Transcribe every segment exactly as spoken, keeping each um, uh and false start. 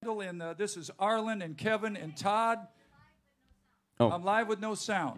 And uh, this is Arlen and Kevin and Todd. Oh. I'm live with no sound.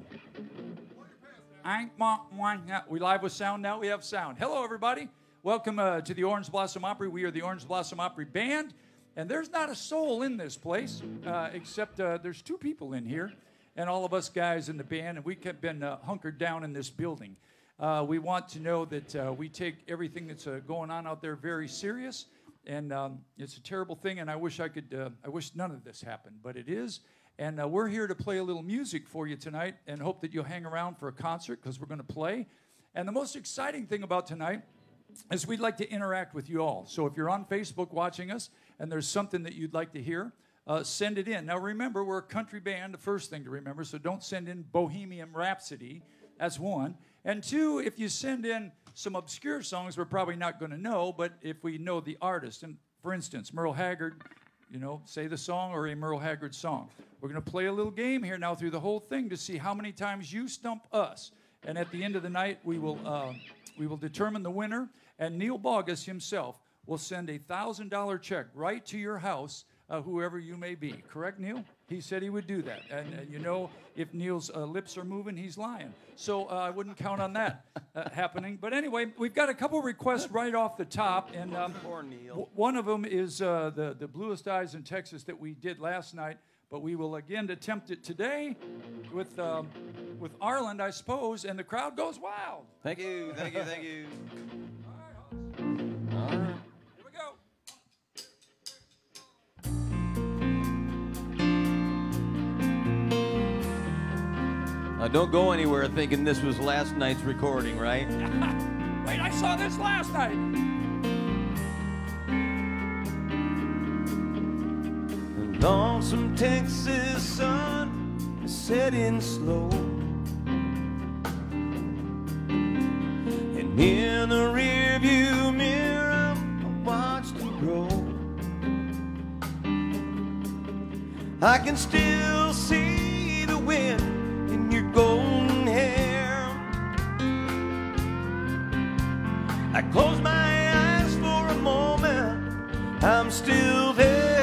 We live with sound now. We have sound. Hello, everybody. Welcome uh, to the Orange Blossom Opry. We are the Orange Blossom Opry Band. And there's not a soul in this place, uh, except uh, there's two people in here, and all of us guys in the band, and we have been uh, hunkered down in this building. Uh, we want to know that uh, we take everything that's uh, going on out there very serious. And um, it's a terrible thing, and I wish I could, uh, I wish none of this happened, but it is. And uh, we're here to play a little music for you tonight and hope that you'll hang around for a concert because we're going to play. And the most exciting thing about tonight is we'd like to interact with you all. So if you're on Facebook watching us and there's something that you'd like to hear, uh, send it in. Now remember, we're a country band, the first thing to remember, so don't send in Bohemian Rhapsody. That's one. And two, if you send in some obscure songs we're probably not going to know, but if we know the artist, and for instance, Merle Haggard, you know, say the song or a Merle Haggard song. We're going to play a little game here now through the whole thing to see how many times you stump us. And at the end of the night, we will uh, we will determine the winner, and Neil Bogus himself will send a one thousand dollar check right to your house, uh, whoever you may be. Correct, Neil? He said he would do that. And uh, you know, if Neil's uh, lips are moving, he's lying. So uh, I wouldn't count on that uh, happening. But anyway, we've got a couple requests right off the top. And um, Poor Neil. w- one of them is uh, the, the Bluest Eyes in Texas that we did last night. But we will again attempt it today with, um, with Arlen, I suppose. And the crowd goes wild. Thank you, thank you, thank you. All right, All right. here we go. Now, don't go anywhere thinking this was last night's recording, right? Wait, I saw this last night. The lonesome Texas sun is setting slow, and in the rearview mirror I watched it grow. I can still see the wind in your golden hair. I close my eyes for a moment, I'm still there.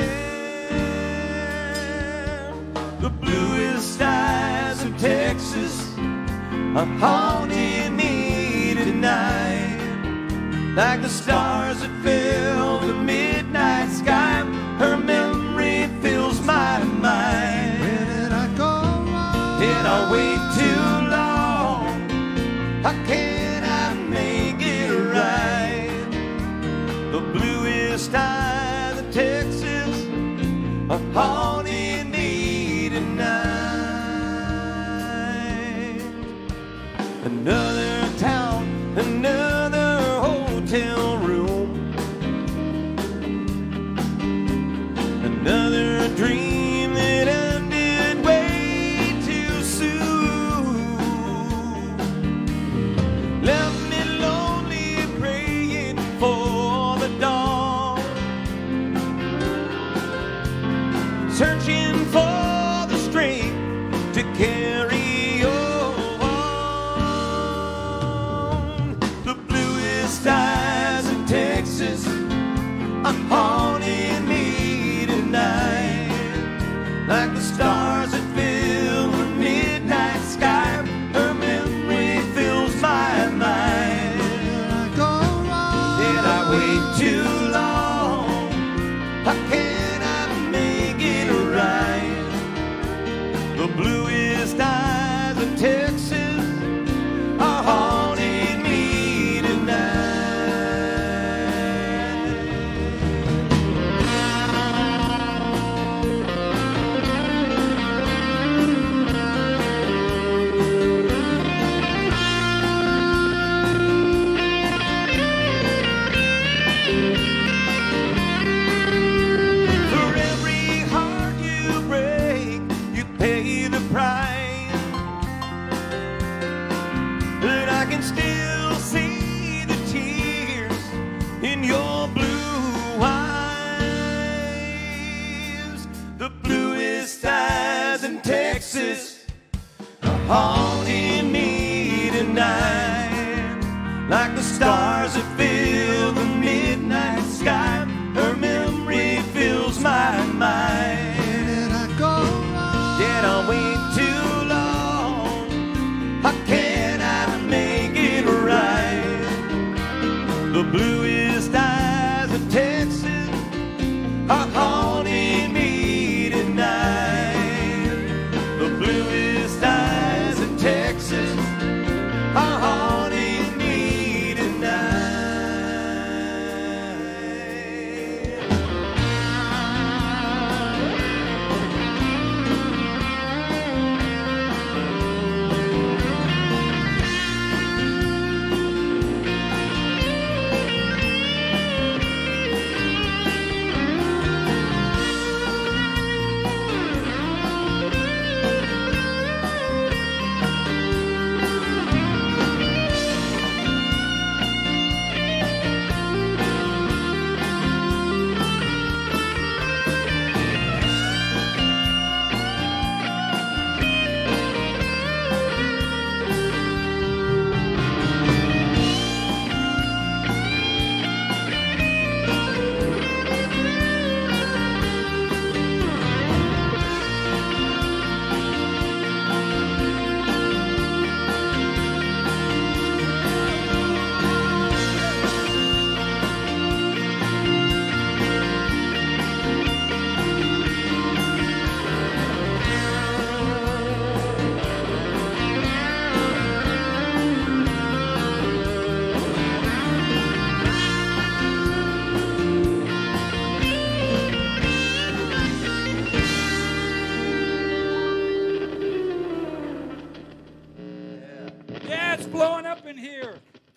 The bluest eyes of Texas are haunting me tonight, like the stars that fill the midnight sky. Her memory fills my mind. Did I wait too long? How can I make it right? The bluest eyes of Texas are haunting me tonight. Another town, another hotel room, another dream that ended way too soon. Left me lonely, praying for the dawn, searching for the strength to carry on. The bluest eyes of Texas are haunting me tonight, like the stars that fill the midnight sky. Her memory fills my mind. Did I wait too long? How can I make it right? The bluest eyes of Texas are haunting me tonight. For every heart you break, you pay the price. But I can still see the tears in your blue eyes. The bluest eyes in Texas are haunting me tonight, like the stars that fill the midnight sky. Her memory fills my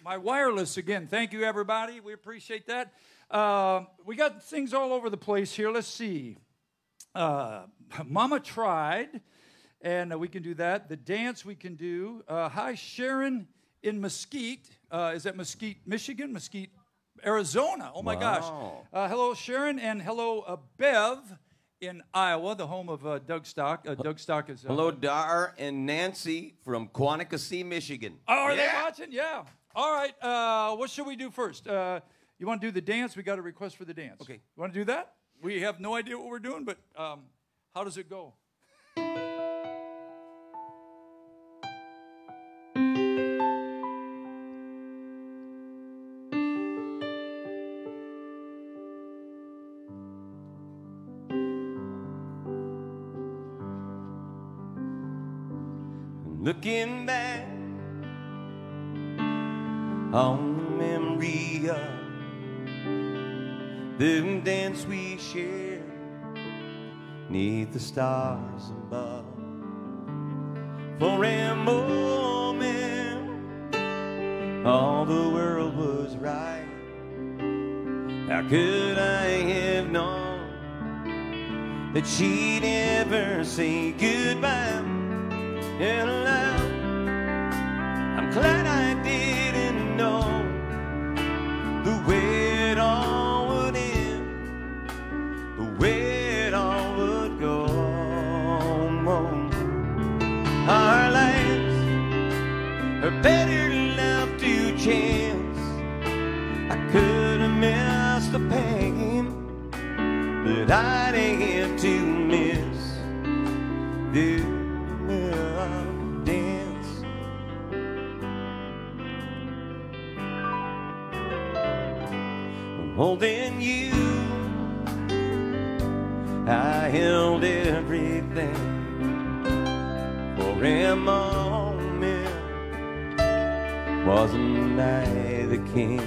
my wireless again. Thank you, everybody. We appreciate that. Uh, we got things all over the place here. Let's see. Uh, Mama Tried, and uh, we can do that. The dance we can do. Uh, hi, Sharon in Mesquite. Uh, is that Mesquite, Michigan? Mesquite, Arizona. Oh, my Wow. gosh. Uh, hello, Sharon, and hello, uh, Bev in Iowa, the home of uh, Doug Stock. Uh, Doug Stock is... Uh, Hello, Dar and Nancy from Quantico, Michigan. Oh, are Yeah. they watching? Yeah. All right. Uh, what should we do first? Uh, you want to do the dance? We got a request for the dance. Okay. You want to do that? We have no idea what we're doing, but um, how does it go? Looking back on the memory of the dance we shared neath the stars above. For a moment, all the world was right. How could I have known that she'd ever say goodbye? And aloud, I'm glad I didn't know the way it all would end, the way it all would go. Our lives are better left to chance. I could have missed the pain, but I didn't have to miss the dance. I'm holding you, I held everything for a moment. Wasn't I the king?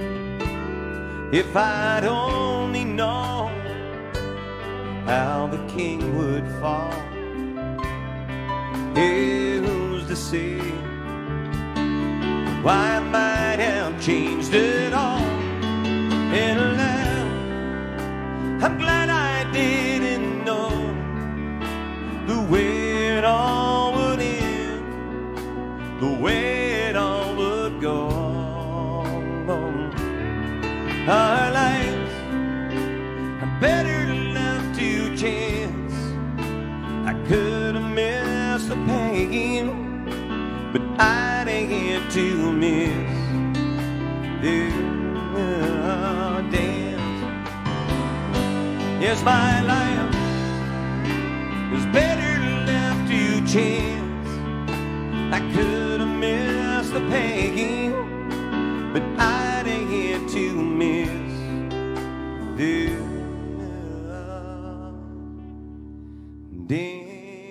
If I'd only known how the king would fall, who's to say why I might have changed it all? And now I'm glad I didn't know the way it all would end, the way it all would go. Our lives are better left to chance. I could have missed the pain, but I didn't to miss the dance. Yes, my life is better left to chance. I could have missed the pain, but I didn't to miss the dance.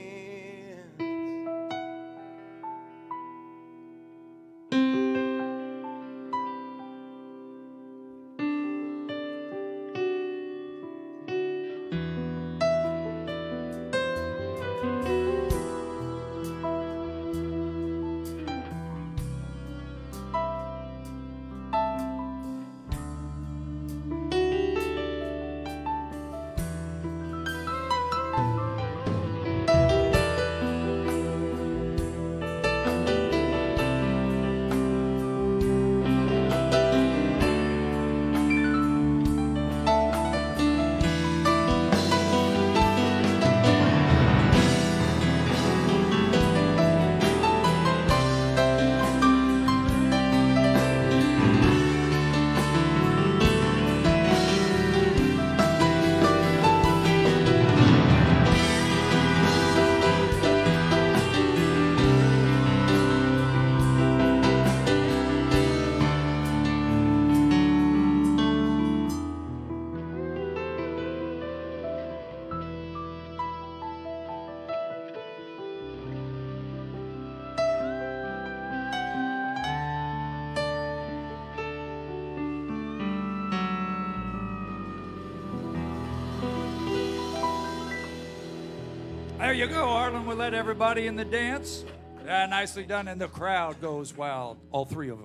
There you go, Arlen. We'll let everybody in the dance. Uh, nicely done, and the crowd goes wild, all three of them.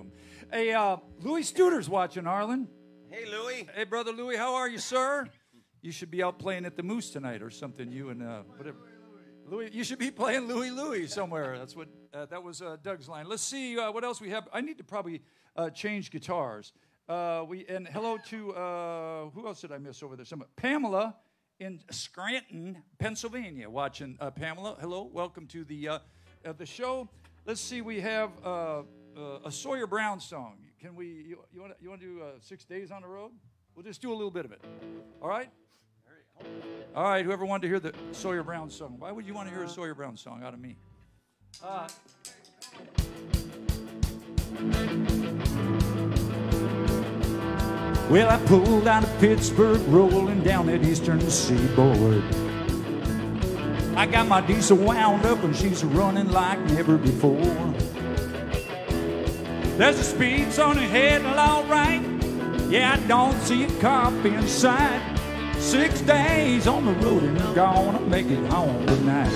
Hey, uh, Louis Studer's watching, Arlen. Hey, Louie. Hey, brother Louis, how are you, sir? You should be out playing at the Moose tonight or something. You and uh, whatever. Louis, you should be playing Louis Louis somewhere. That's what uh, that was uh, Doug's line. Let's see uh, what else we have. I need to probably uh, change guitars. Uh, we and hello to uh, who else did I miss over there? Some Pamela in Scranton, Pennsylvania. Watching uh, Pamela. Hello, welcome to the uh, uh, the show. Let's see. We have. Uh, Uh, a Sawyer Brown song. Can we, you, you want to you wanna do uh, Six Days on the Road? We'll just do a little bit of it. All right? All right, whoever wanted to hear the Sawyer Brown song. Why would you want to hear a Sawyer Brown song out of me? Uh, well, I pulled out of Pittsburgh, rolling down that eastern seaboard. I got my diesel wound up and she's running like never before. There's a speed zone ahead, and all right. Yeah, I don't see a cop inside. Six days on the road and I'm gonna make it home tonight.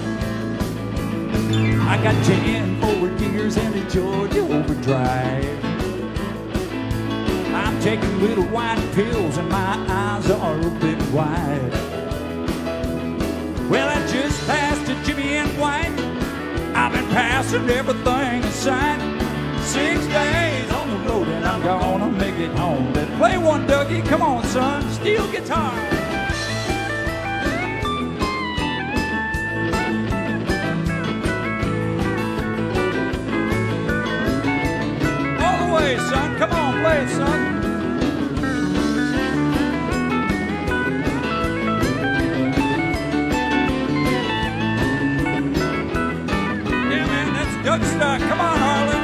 I got ten forward gears and a Georgia overdrive. I'm taking little white pills and my eyes are open wide. Well, I just passed a Jimmy and White. I've been passing everything aside. Six days on the road and I'm gonna make it home. Then play one, Dougie. Come on, son. Steel guitar. All the way, son. Come on, play it, son. Yeah, man, that's Doug stuff. Come on, Harlan.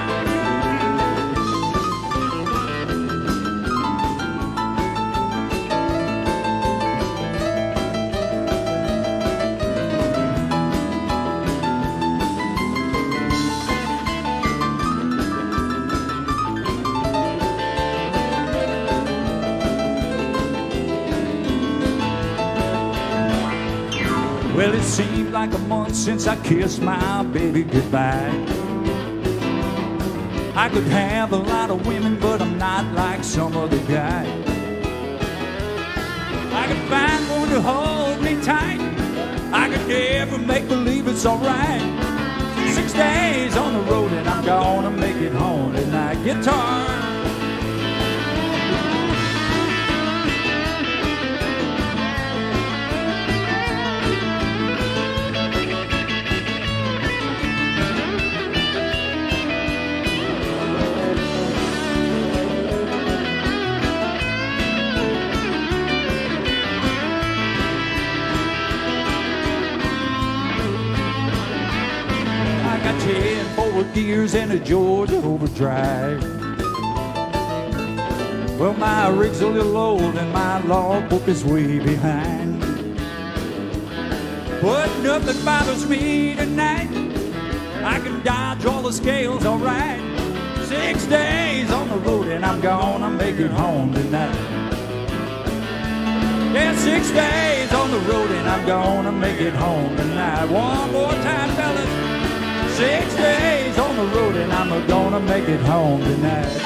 Well, it seemed like a month since I kissed my baby goodbye. I could have a lot of women, but I'm not like some other guy. I could find one to hold me tight. I could never make believe it's alright. Six days on the road and I'm gonna make it home tonight. Guitar. ten forward gears and a Georgia overdrive. Well, my rig's a little old and my logbook is way behind. But nothing bothers me tonight. I can dodge all the scales, all right. Six days on the road and I'm gonna make it home tonight. Yeah, six days on the road and I'm gonna make it home tonight. One more time, fellas. Six days on the road and I'm gonna make it home tonight.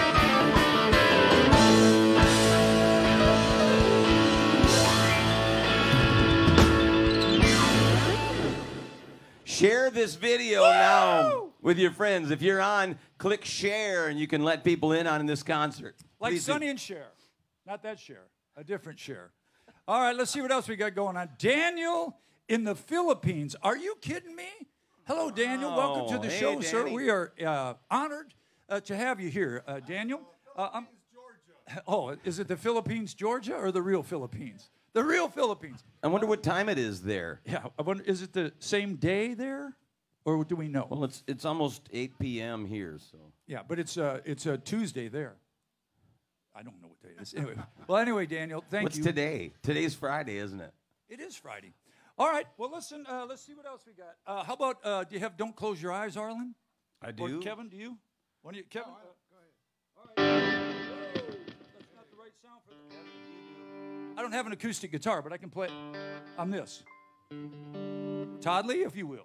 Share this video Woo! now with your friends. If you're on, click share and you can let people in on this concert. Like Please Sonny do. and Cher. Not that Cher, a different Cher. All right, let's see what else we got going on. Daniel in the Philippines. Are you kidding me? Hello, Daniel. Oh, Welcome to the hey, show, sir. Danny. We are uh, honored uh, to have you here, uh, Daniel. Uh, I'm, oh, is it the Philippines, Georgia, or the real Philippines? The real Philippines. I wonder what time it is there. Yeah, I wonder, is it the same day there, or do we know? Well, it's it's almost eight p m here, so. Yeah, but it's uh, it's a Tuesday there. I don't know what day it is. Anyway, well, anyway, Daniel, thank What's you. today? Today's Friday, isn't it? It is Friday. All right. Well, listen. Uh, let's see what else we got. Uh, how about? Uh, do you have "Don't Close Your Eyes," Arlen? I Or do. Kevin, do you? One of you, Kevin. No, I- go ahead. All right. Whoa, that's not the right sound for the. I don't have an acoustic guitar, but I can play it on this. Todd Lee, if you will.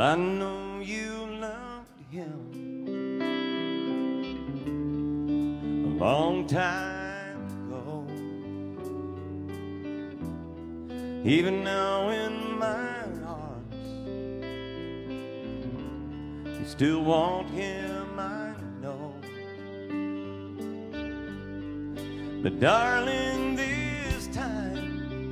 Well, I know you loved him a long time ago. Even now in my arms, you still want him, I know. But darling, this time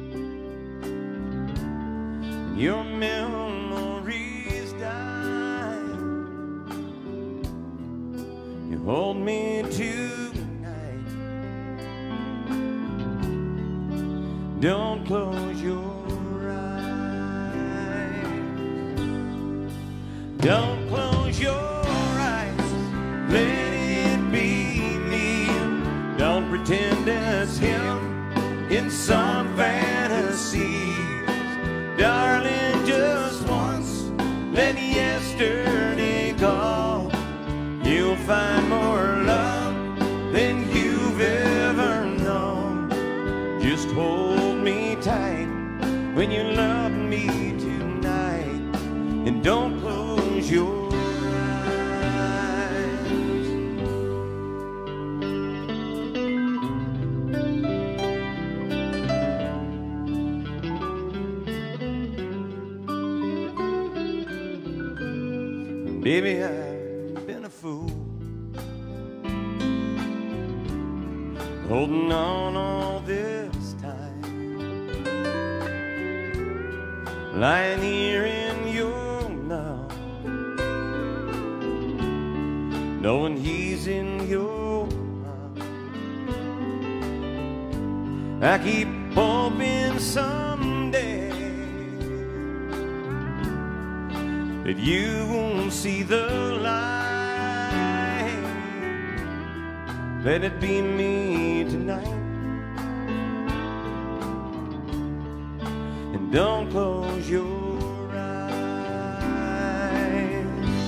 your memories die. You hold me tonight. Don't close your eyes. Don't close your eyes. Let it be me. Don't pretend it's him in some fantasy. Darling, just once, let yesterday go. You'll find more love than you've ever known. Just hold me tight when you love me tonight, and don't close your Baby, I've been a fool, holding on all this time, lying here in your love, knowing he's in your arms. I keep hoping someday that you won't see the light. Let it be me tonight, and don't close your eyes.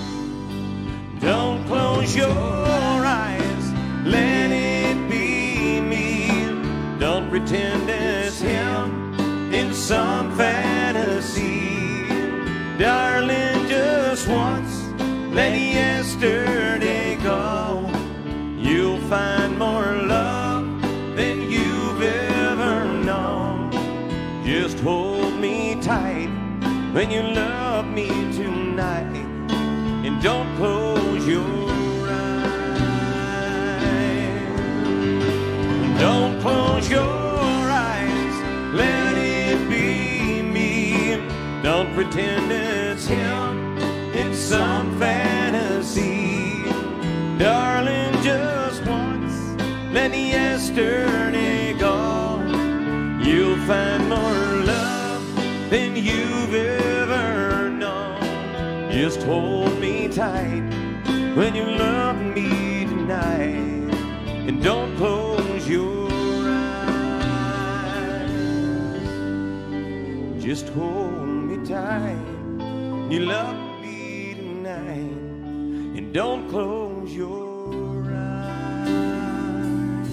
Don't close your eyes. Let it be me. Don't pretend it's him in some fantasy. Darling, just once, let yesterday go. You'll find more love than you've ever known. Just hold me tight when you love me tonight, and don't close your eyes. Don't close your eyes. Let it be me. Don't pretend it's him in some fantasy. Darling, just once, let yesterday go. You'll find more love than you've ever known. Just hold me tight when you love me tonight, and don't close your eyes. Just hold me tight. You love me tonight, and don't close your eyes.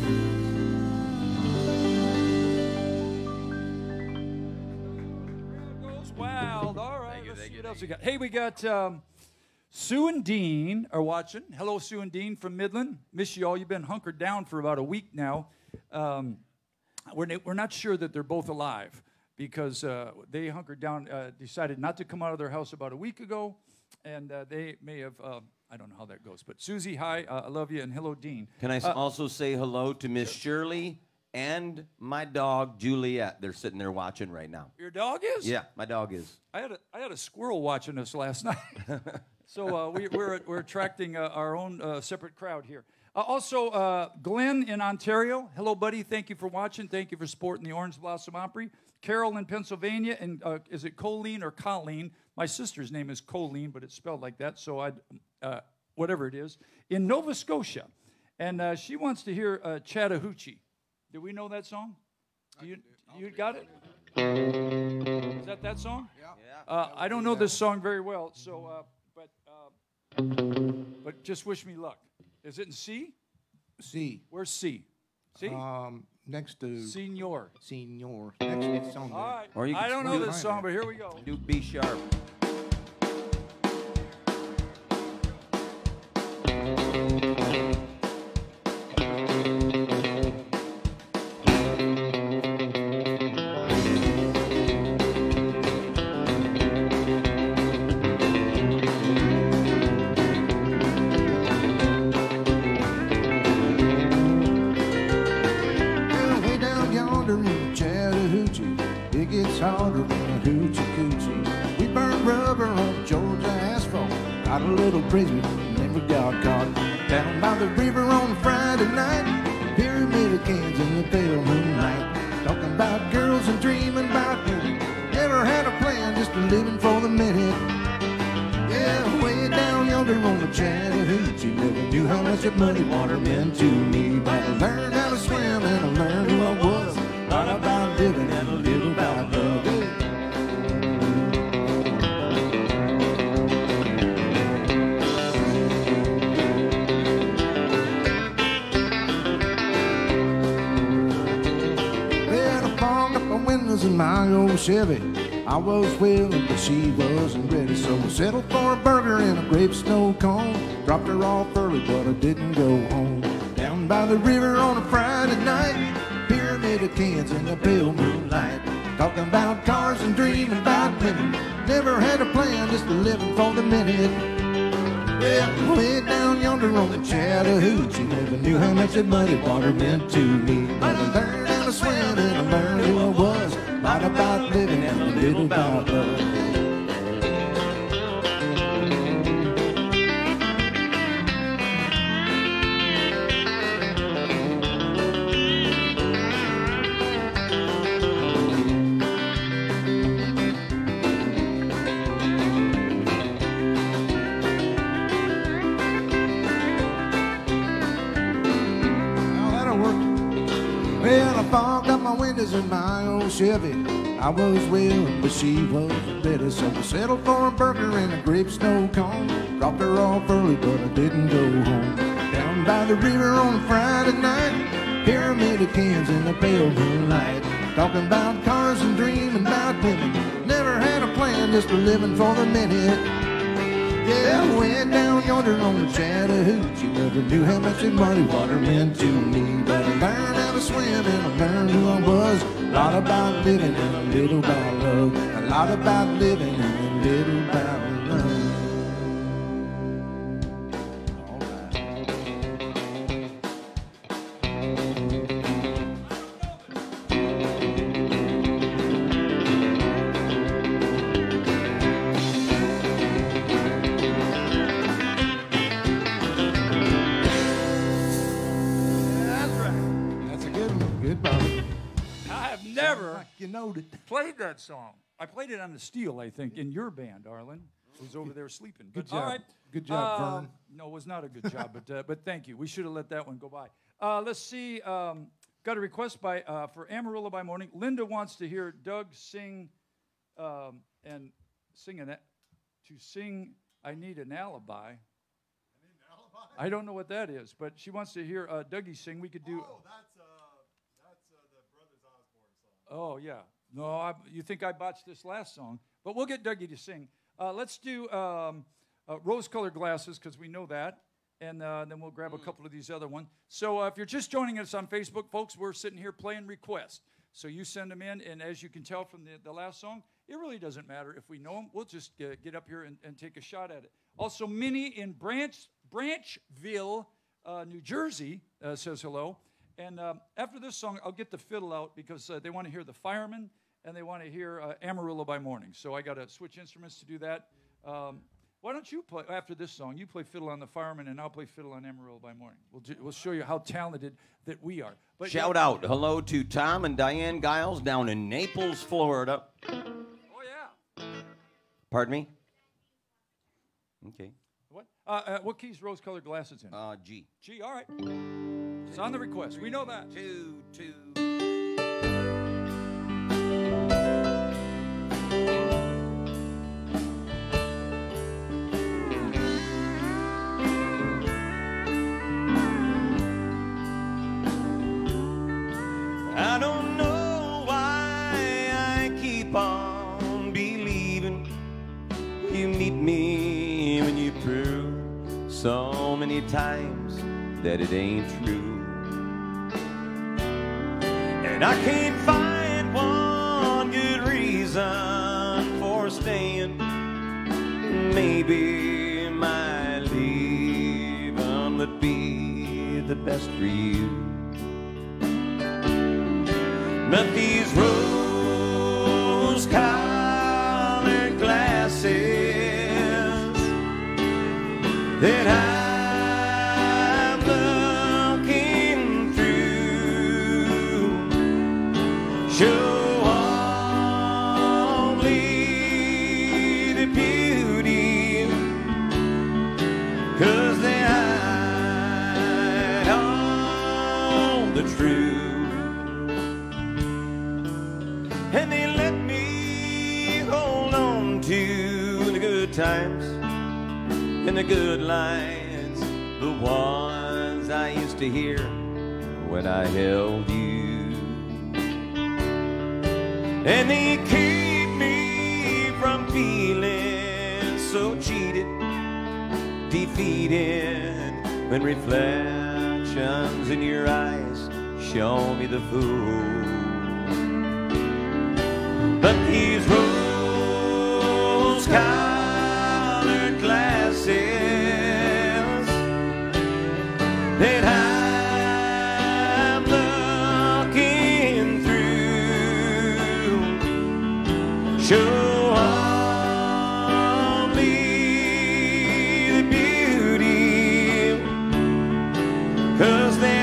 Goes wild. All right, let's see what else we got. Hey, we got um, Sue and Dean are watching. Hello, Sue and Dean from Midland. Miss you all. You've been hunkered down for about a week now. Um, we're, we're not sure that they're both alive, because uh, they hunkered down, uh, decided not to come out of their house about a week ago, and uh, they may have, uh, I don't know how that goes. But Susie, hi, uh, I love you, and hello, Dean. Can I uh, also say hello to Miss Shirley and my dog, Juliet? They're sitting there watching right now. Your dog is? Yeah, my dog is. I had a, I had a squirrel watching us last night. So uh, we, we're, we're attracting uh, our own uh, separate crowd here. Uh, also, uh, Glenn in Ontario. Hello, buddy. Thank you for watching. Thank you for supporting the Orange Blossom Opry. Carol in Pennsylvania, and uh, is it Colleen or Colleen? My sister's name is Colleen, but it's spelled like that, so I, uh, whatever it is. In Nova Scotia, and uh, she wants to hear uh, Chattahoochee. Do we know that song? Do you, you got it? Is that that song? Yeah. Uh, I don't know this song very well, so, uh, but, uh, but just wish me luck. Is it in C? C. Where's C? C? Um, next to Senor. Senor. Next, it's on there. All right. Or you I can don't know do this it. song, but here we go. Do B sharp. Well, way down yonder in Chattahoochee, it gets harder than a hoochie coochie. We burn rubber on Georgia asphalt, got a little crazy, never got caught. Down by the river on a Friday night, pyramid of cans in the pale moonlight. Talking about girls and dreaming about women. Never had a plan, just a living for the minute. Yeah, way down yonder on the Chattahoochee, never knew how much that muddy water meant to me. But I learned how to swim and I learned who I was. A lot about living and a little about love. Yeah. Well, I fogged up my windows in my old Chevy. I was willing, but she wasn't ready, so I settled for a burger and a grape snow cone. Dropped her off early, but I didn't go home. Down by the river on a Friday night, pyramid of cans in the pale moonlight. Talking about cars and dreaming about women. Never had a plan, just a living for the minute. Well, way down yonder on the Chattahoochee, never knew how much that muddy water meant to me. But I learned how to swim and I learned who I was. A lot about living and a little about love. Now that'll work. Well, I fogged up my windows in my old Chevy. I was willing, but she wasn't ready, so I settled for a burger and a grape snow cone. Dropped her off early, but I didn't go home. Down by the river on a Friday night, pyramid of cans in the pale moonlight. Talking about cars and dreaming about women. Never had a plan, just a living for the minute. Yeah, way down yonder on the Chattahoochee, never knew how much that muddy water meant to me. But I learned how to swim and I learned who I was. A lot about living and a little about love. A lot about living and a little about love. All right. That's right. That's a good one. Good, Bobby. I have never You know that. played that song. I played it on the steel, I think, in your band, Arlen. Who's over there sleeping. Good But, all job. right. Good job, Uh, Vern. No, it was not a good job, but uh, but thank you. We should have let that one go by. Uh, let's see. Um, got a request by uh, for Amarillo by Morning. Linda wants to hear Doug sing um, and sing an, to sing. I need an alibi. I don't know what that is, but she wants to hear uh, Dougie sing. We could do. Oh, that's uh, that's uh, the Brothers Osborne song. Oh, yeah. No, I, you think I botched this last song, but we'll get Dougie to sing. Uh, let's do um, uh, rose-colored glasses, because we know that, and uh, then we'll grab a couple of these other ones. So uh, if you're just joining us on Facebook, folks, we're sitting here playing requests. So you send them in, and as you can tell from the, the last song, it really doesn't matter if we know them. We'll just uh, get up here and, and take a shot at it. Also, Minnie in Branch, Branchville, uh, New Jersey, uh, says hello. And um, after this song, I'll get the fiddle out because uh, they want to hear the Firemen and they want to hear uh, Amarillo by Morning. So I got to switch instruments to do that. Um, why don't you play, after this song, you play fiddle on the Firemen and I'll play fiddle on Amarillo by Morning. We'll, ju- we'll show you how talented that we are. But Shout yeah, out hello to Tom and Diane Giles down in Naples, Florida. Oh, yeah. Pardon me? Okay. What? Uh, uh, what key's rose-colored glasses in? Uh, G. G, all right. It's on the request. We know that. Two, two. I don't know why I keep on believing you meet me when you prove so many many times that it ain't true. And I can't find one good reason for staying. Maybe my leaving would be the best for you. But these rose-colored glasses that I'm looking through show only the beauty, 'cause they hide all the truth. And they let me hold on to the good times and the good lines, the ones I used to hear when I held you. And they keep me from feeling so cheated, defeated, when reflections in your eyes show me the fool. But these rose-colored glasses that I'm looking through show only the beauty, 'cause they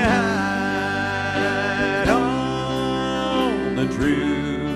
hide all the truth.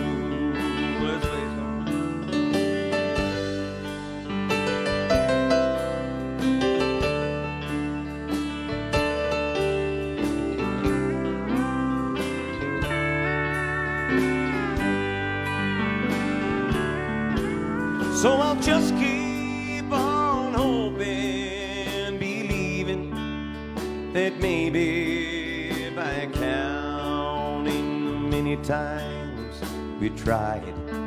So I'll just keep on hoping, believing that maybe by counting the many times we tried,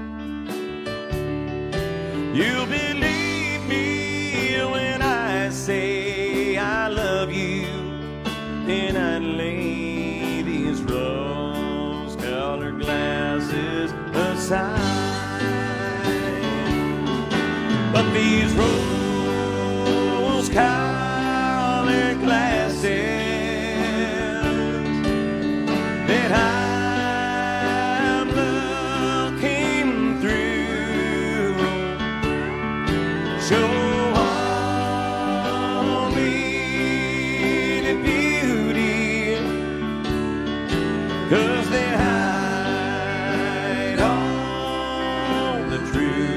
you'll believe me when I say I love you, and I lay these rose-colored glasses aside. But these rose-colored glasses that I'm looking through show only the beauty, 'cause they hide all the truth.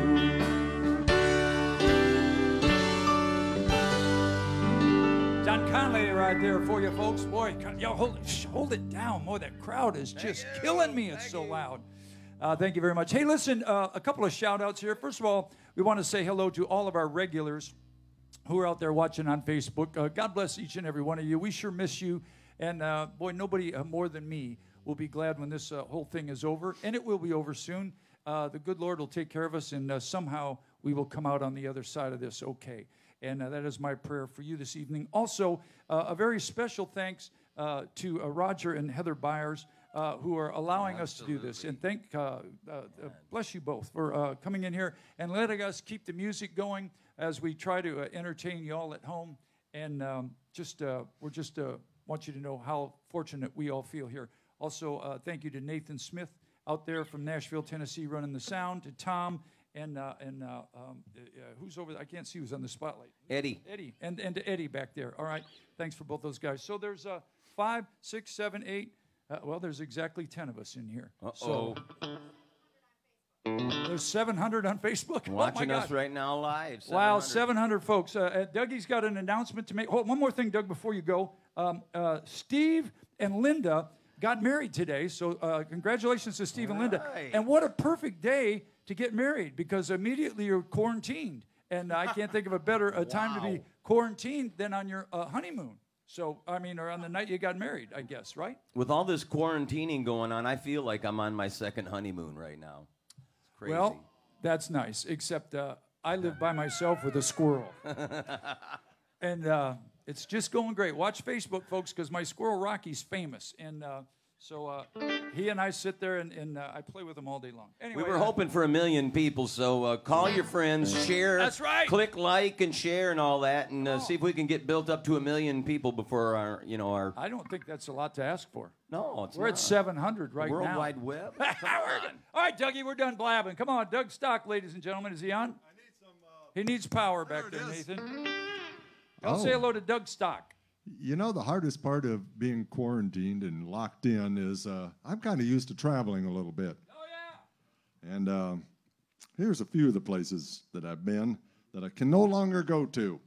Right there for you folks. Boy, yo, hold, hold it down. Boy, that crowd is just killing me. It's so loud. Uh, thank you very much. Hey, listen, uh, a couple of shout outs here. First of all, we want to say hello to all of our regulars who are out there watching on Facebook. Uh, God bless each and every one of you. We sure miss you. And uh, boy, nobody uh, more than me will be glad when this uh, whole thing is over. And it will be over soon. Uh, the good Lord will take care of us, and uh, somehow we will come out on the other side of this okay. And uh, that is my prayer for you this evening. Also, uh, a very special thanks uh, to uh, Roger and Heather Byers, uh, who are allowing oh, us to do this. And thank, uh, uh, uh, bless you both for uh, coming in here and letting us keep the music going as we try to uh, entertain you all at home. And um, just, uh, we're just uh, want you to know how fortunate we all feel here. Also, uh, thank you to Nathan Smith out there from Nashville, Tennessee, running the sound, to Tom. And uh, and uh, um, uh, who's over there? I can't see who's on the spotlight. Eddie. Eddie. And, and to Eddie back there. All right. Thanks for both those guys. So there's uh, five, six, seven, eight. Uh, well, there's exactly ten of us in here. Uh-oh. So there's seven hundred on Facebook. Watching oh my us God. right now live. Wow, seven hundred folks. Uh, uh, Dougie's got an announcement to make. Hold, one more thing, Doug, before you go. Um, uh, Steve and Linda got married today. So uh, congratulations to Steve and Linda. Right. And what a perfect day to get married, because immediately you're quarantined. And I can't think of a better uh, time Wow. to be quarantined than on your uh, honeymoon. So, I mean, or on the night you got married, I guess, right? With all this quarantining going on, I feel like I'm on my second honeymoon right now. It's crazy. Well, that's nice, except uh, I live by myself with a squirrel. and uh, It's just going great. Watch Facebook, folks, because my squirrel Rocky's famous. And uh, so uh, he and I sit there, and, and uh, I play with him all day long. Anyway, We were uh, hoping for a million people, so uh, call your friends, share. That's right. Click like and share and all that, and uh, Oh. see if we can get built up to a million people before our, you know, our. I don't think that's a lot to ask for. No, it's We're not. at seven hundred right World now. Wide Web. Come We're good. on. All right, Dougie, we're done blabbing. Come on, Doug Stock, ladies and gentlemen. Is he on? I need some. Uh, He needs power back There there, it is. Nathan. Go Oh. say hello to Doug Stock. You know, the hardest part of being quarantined and locked in is uh, I'm kind of used to traveling a little bit. Oh, yeah. And um, here's a few of the places that I've been that I can no longer go to.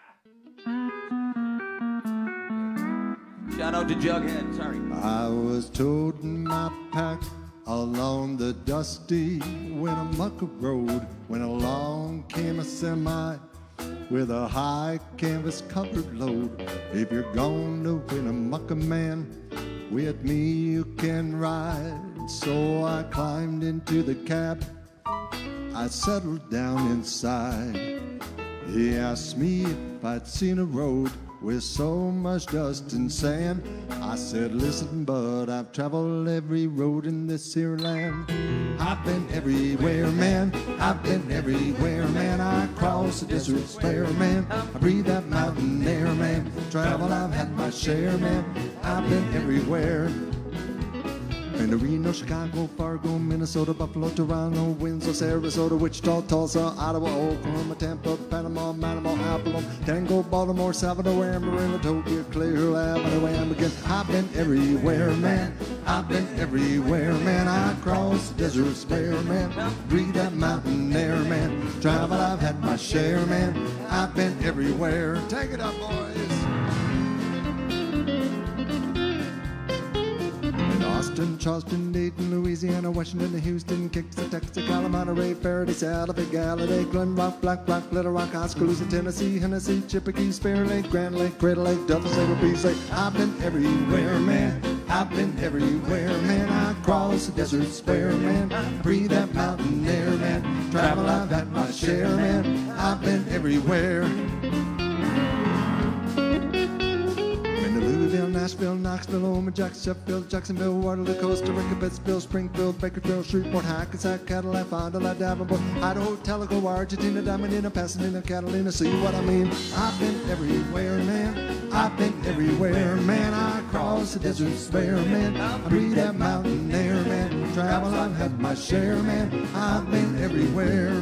Shout out to Jughead. Sorry. I was toting my pack along the dusty Winnemucca Road when along came a semi with a high canvas covered load. If you're going to Winnemucca, man, with me you can ride. So I climbed into the cab, I settled down inside. He asked me if I'd seen a road with so much dust and sand. I said, listen, bud, I've traveled every road in this here land. I've been everywhere, man. I've been everywhere, man. I crossed the desert square, man. I breathe that mountain air, man. Travel, I've had my share, man. I've been everywhere. And Reno, Chicago, Fargo, Minnesota, Buffalo, Toronto, Windsor, Sarasota, Wichita, Tulsa, Ottawa, Oklahoma, Tampa, Panama, Manama, Apollo, Tango, Baltimore, Salvador, Amarillo, Tokyo, Clear, Avenue, Amigan. I've been everywhere, man. I've been everywhere, man. I crossed the desert square, man. Breathe that mountain air, man. Travel, I've had my share, man. I've been everywhere. Take it up, boys. Austin, Charleston, Dayton, Louisiana, Washington, Houston, Kixon, Texas, Colorado, Ray, Faraday, Santa Fe, Gallaudet, Glen Rock, Black Rock, Little Rock, Oskaloosa, Tennessee, Hennessy, Chippewa, Spirit Lake, Grand Lake, Cradle Lake, Delta, Sabre, Peace Lake. I've been everywhere, man. I've been everywhere, man. I cross the desert square, man. Breathe that mountain air, man. Travel, I've had my share, man. I've been everywhere. Louisville, Nashville, Knoxville, Omaha, Sheffield, Jacksonville, Waterloo, Costa Rica, Pittsfield, Springfield, Bakersfield, Shreveport, Hackensack, Cadillac, Fond du Lac, Davenport, Idaho, Tellico, Argentina, Diamondina, Pasadena, Catalina, see what I mean? I've been everywhere, man. I've been everywhere, man. I cross the desert square, man. I breathe that mountain air, man. Travel, I've had my share, man. I've been everywhere.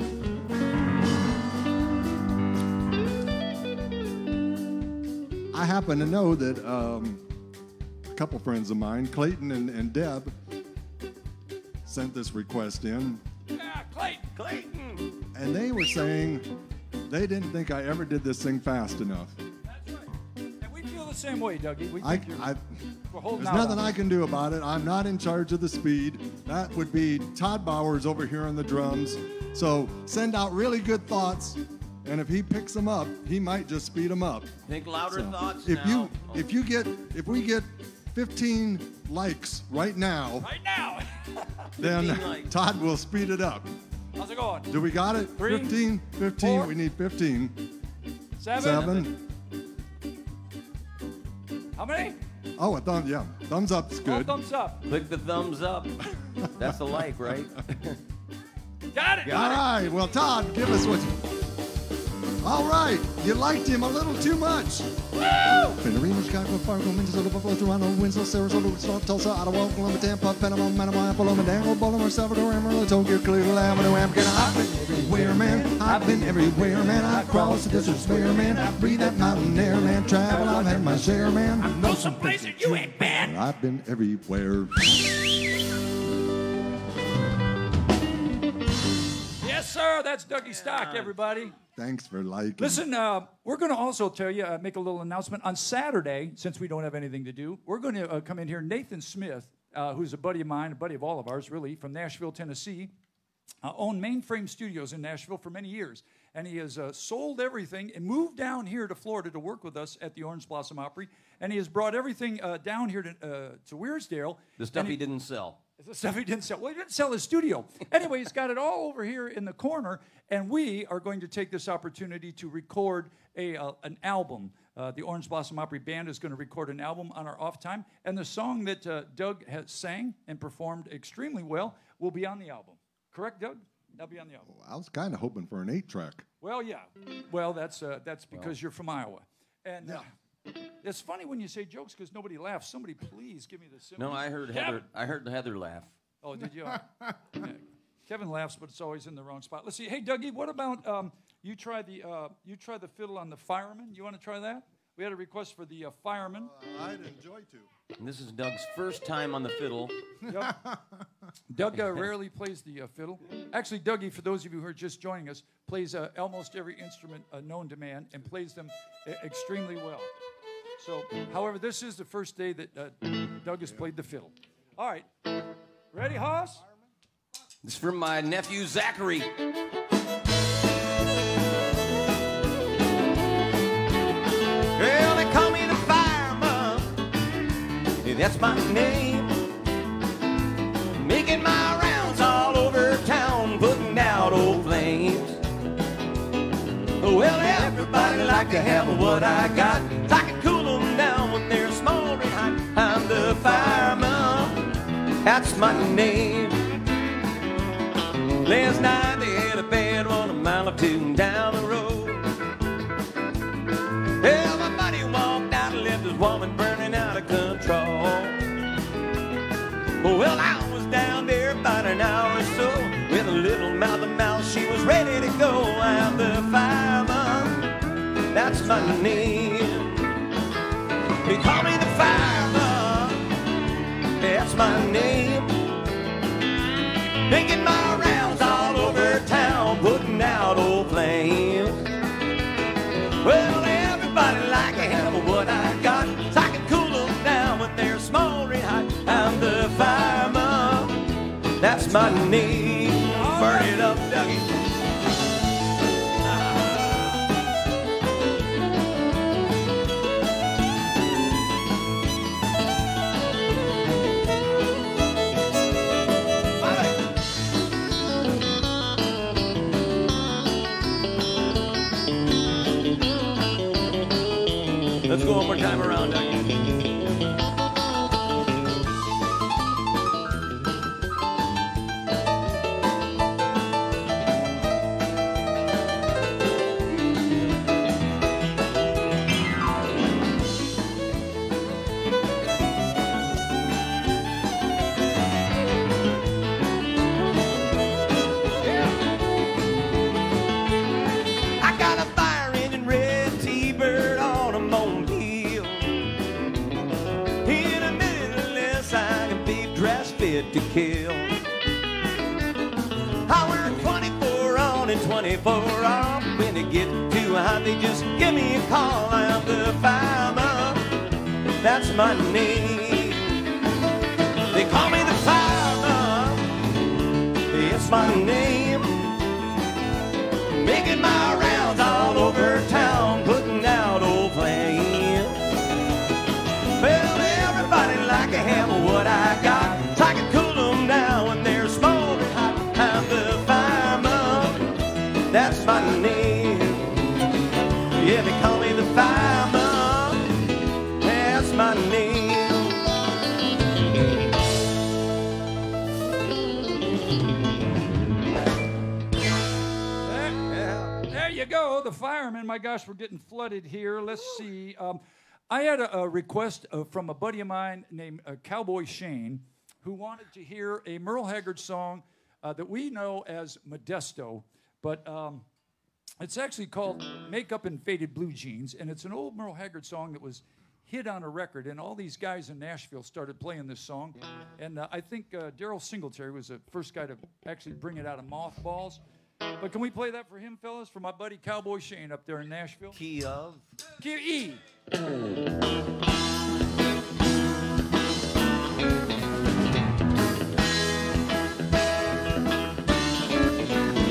I happen to know that um, a couple friends of mine, Clayton and, and Deb, sent this request in, Yeah, Clayton. Clayton. and they were saying they didn't think I ever did this thing fast enough. That's right. And we feel the same way, Dougie. We I, think you're, I, we're holding there's out nothing on I it. can do about it. I'm not in charge of the speed. That would be Todd Bowers over here on the drums. So send out really good thoughts, and if he picks them up, he might just speed them up. Think louder So, thoughts if now. you if you get if we get fifteen likes right now, Right now. then fifteen likes. Todd will speed it up. How's it going? Do we got it? Three, fifteen? fifteen. four, We need fifteen. Seven. Seven. How many? Oh, a thumb. Yeah, thumbs up's All good. thumbs up. Click the thumbs up. That's a like, right? Got it. All right. Well, Todd, give us what. All right. You liked him a little too much. Reno, Chicago, Fargo, Minnesota, Buffalo, Toronto, Winslow, Sarasota, Wichita, Tulsa, Ottawa, Oklahoma, Tampa, Panama, Manama, Apollo, Mandango, Baltimore, Salvador, Amarillo, Tokyo, Cleveland, Avenue, Amigan. I've been everywhere, man. I've been everywhere, man. I crossed the desert square, man. I breathe that mountain air, man. Travel, I've had my share, man. I know some places you ain't been. I've been everywhere. Yes, sir. That's Dougie Stock, everybody. Thanks for liking. Listen, uh, we're going to also tell you, uh, make a little announcement. On Saturday, since we don't have anything to do, we're going to uh, come in here. Nathan Smith, uh, who's a buddy of mine, a buddy of all of ours, really, from Nashville, Tennessee, uh, owned Mainframe Studios in Nashville for many years. and he has uh, sold everything and moved down here to Florida to work with us at the Orange Blossom Opry, and he has brought everything uh, down here to, uh, to Weirsdale. The stuff he, he didn't sell. The stuff he didn't sell. Well, he didn't sell his studio. Anyway, he's got it all over here in the corner, and we are going to take this opportunity to record a uh, an album. Uh, the Orange Blossom Opry Band is going to record an album on our off time, and the song that uh, Doug has sang and performed extremely well will be on the album. Correct, Doug? That'll be on the album. I was kind of hoping for an eight-track. Well, yeah. Well, that's uh, that's because well. you're from Iowa. And uh, it's funny when you say jokes because nobody laughs. Somebody please give me the symbol. No, I heard Kevin. Heather. I heard Heather laugh. Oh, did you? Yeah. Kevin laughs, but it's always in the wrong spot. Let's see. Hey, Dougie, what about um, you try the uh, you try the fiddle on the Fireman? You want to try that? We had a request for the uh, Fireman. Uh, I'd enjoy to. And this is Doug's first time on the fiddle. Yep. Doug uh, rarely plays the uh, fiddle. Actually, Dougie, for those of you who are just joining us, plays uh, almost every instrument uh, known to man and plays them uh, extremely well. So, however, this is the first day that uh, Doug has played the fiddle. All right. Ready, Hoss? This is from my nephew, Zachary. Well, they call me the Fireman. Yeah, that's my name. Making my rounds all over town, putting out old flames. Well, everybody like to have what I got. I can cool them down when they're smoldering hot. I'm the Fireman. That's my name. Last night they had a bad one a mile or two down the road. Well, my buddy walked out and left his woman burning out of control. Well, I was down there about an hour or so with a little mouth to mouth. She was ready to go. I'm the Fireman. That's my name. They call me the Fireman. That's my name. Making my rounds all over town, putting out old flames. Well, everybody like to have what I got, so I can cool them down when they're smoldering hot. I'm the Fireman. That's my name. Burn it up, Dougie. Let's go one more time around, Dougie. I got a fire engine, red T-bird on a mobile. In a minute less, I can be dressed fit to kill. I work twenty-four on and twenty-four off. When it gets too hot, they just give me a call. I'm the Fireman. That's my name. They call me the Fireman. It's my name. Making my rounds all over town, putting out old flames. Well, everybody like to have what I got, so I can cool them down when they're smoldering hot. I'm the Fireman. That's my name. Yeah, they call me the Fireman. That's my name. There you go, the Fireman. My gosh, we're getting flooded here. Let's see. Um, I had a, a request uh, from a buddy of mine named uh, Cowboy Shane, who wanted to hear a Merle Haggard song uh, that we know as Modesto, but um, it's actually called Makeup and Faded Blue Jeans, and it's an old Merle Haggard song that was hit on a record, and all these guys in Nashville started playing this song, and uh, I think uh, Daryl Singletary was the first guy to actually bring it out of mothballs. But can we play that for him, fellas? For my buddy Cowboy Shane up there in Nashville? Key of Key E.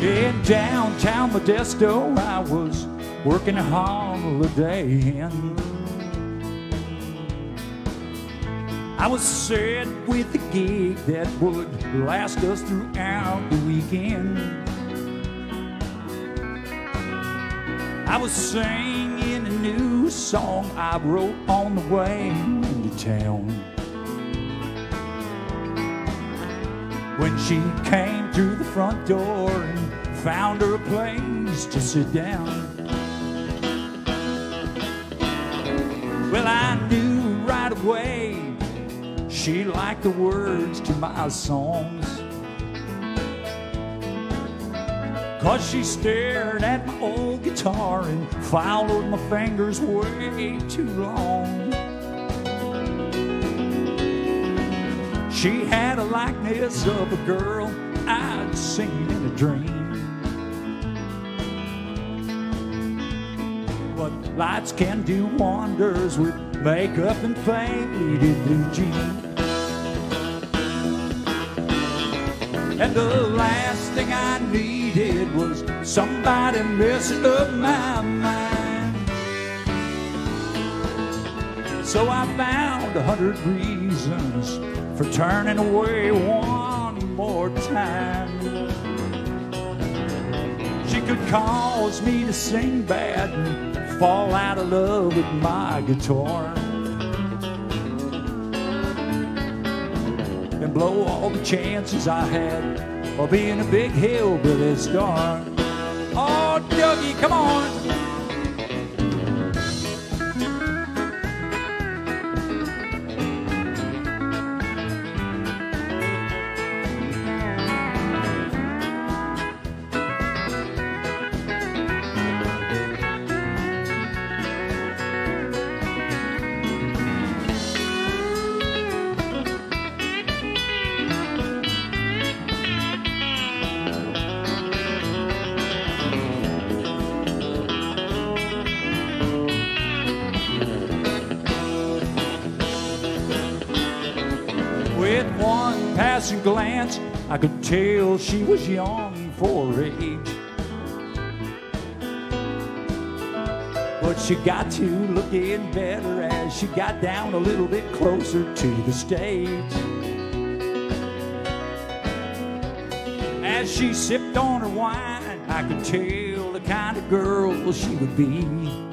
In downtown Modesto, I was working a holiday inn. I was set with a gig that would last us throughout the weekend. I was singing a new song I wrote on the way into town. When she came through the front door and found her a place to sit down. Well, I knew right away she liked the words to my songs, 'cause she stared at my old guitar and followed my fingers way too long. She had a likeness of a girl I'd seen in a dream. But lights can do wonders with makeup and faded blue jeans. And the last thing I needed was somebody messing up my mind. So I found a hundred reasons for turning away one more time. She could cause me to sing bad and fall out of love with my guitar, and blow all the chances I had of being a big hillbilly star. Oh, Dougie, come on. With one passing glance, I could tell she was young for her age. But she got to looking better as she got down a little bit closer to the stage. As she sipped on her wine, I could tell the kind of girl she would be.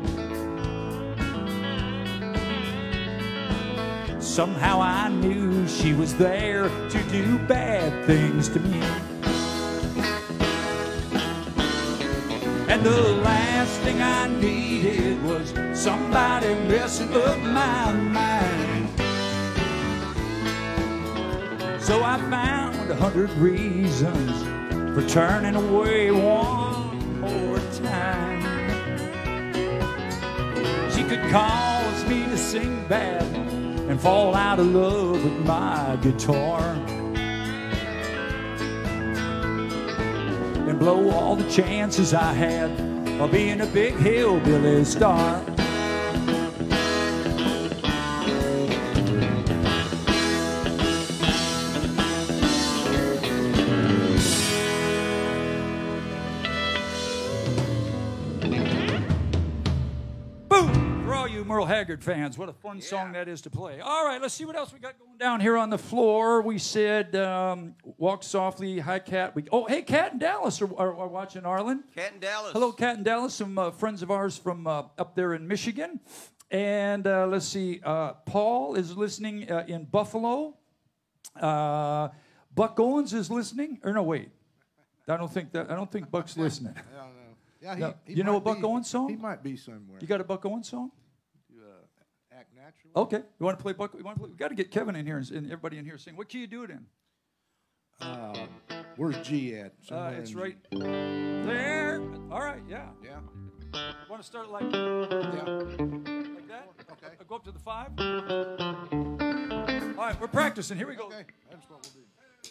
Somehow I knew she was there to do bad things to me. And the last thing I needed was somebody messing up my mind. So I found a hundred reasons for turning away one more time. She could cause me to sing bad and fall out of love with my guitar, and blow all the chances I had of being a big hillbilly star. Merle Haggard fans, what a fun yeah. song that is to play. All right, let's see what else we got going down here on the floor. We said um, walk softly, hi Cat. We, oh, hey, Cat and Dallas are, are, are watching Arlen. Cat and Dallas. Hello, Cat and Dallas, some uh, friends of ours from uh, up there in Michigan. And uh, let's see, uh, Paul is listening uh, in Buffalo. Uh, Buck Owens is listening. Or no, wait. I don't think that. I don't think Buck's listening. I don't know. Yeah, he, no. he You know a Buck be, Owens song? He might be somewhere. You got a Buck Owens song? Act Natural. Okay. You want to play Buck? You want to play? We got to get Kevin in here and, and everybody in here sing. What key you do it in? Uh, where's G at? Uh, it's right there. All right. Yeah. Yeah. Want to start it like Yeah. like that? Okay. Go up to the five. All right. We're practicing. Here we go. Okay. That's what we'll do.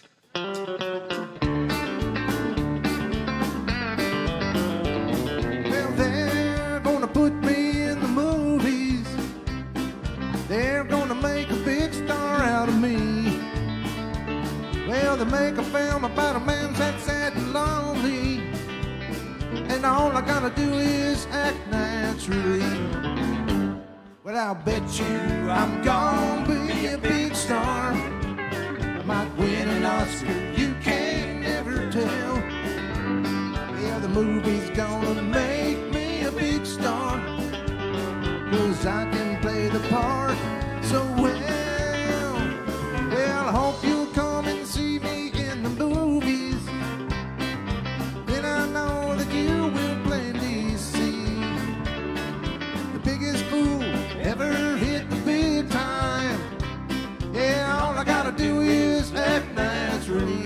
Well, they're gonna put me in the movies. They're gonna make a big star out of me. Well, they make a film about a man that's sad and lonely, and all I gotta do is act naturally. Well, I'll bet you I'm gonna be a big star. I might win an Oscar, you can't never tell. Yeah, the movie's gonna make me a big star, 'cause I can play the part so well. Well, I hope you'll come and see me in the movies. Then I know that you will plainly see the biggest fool ever hit the big time. Yeah, all I gotta do is act naturally.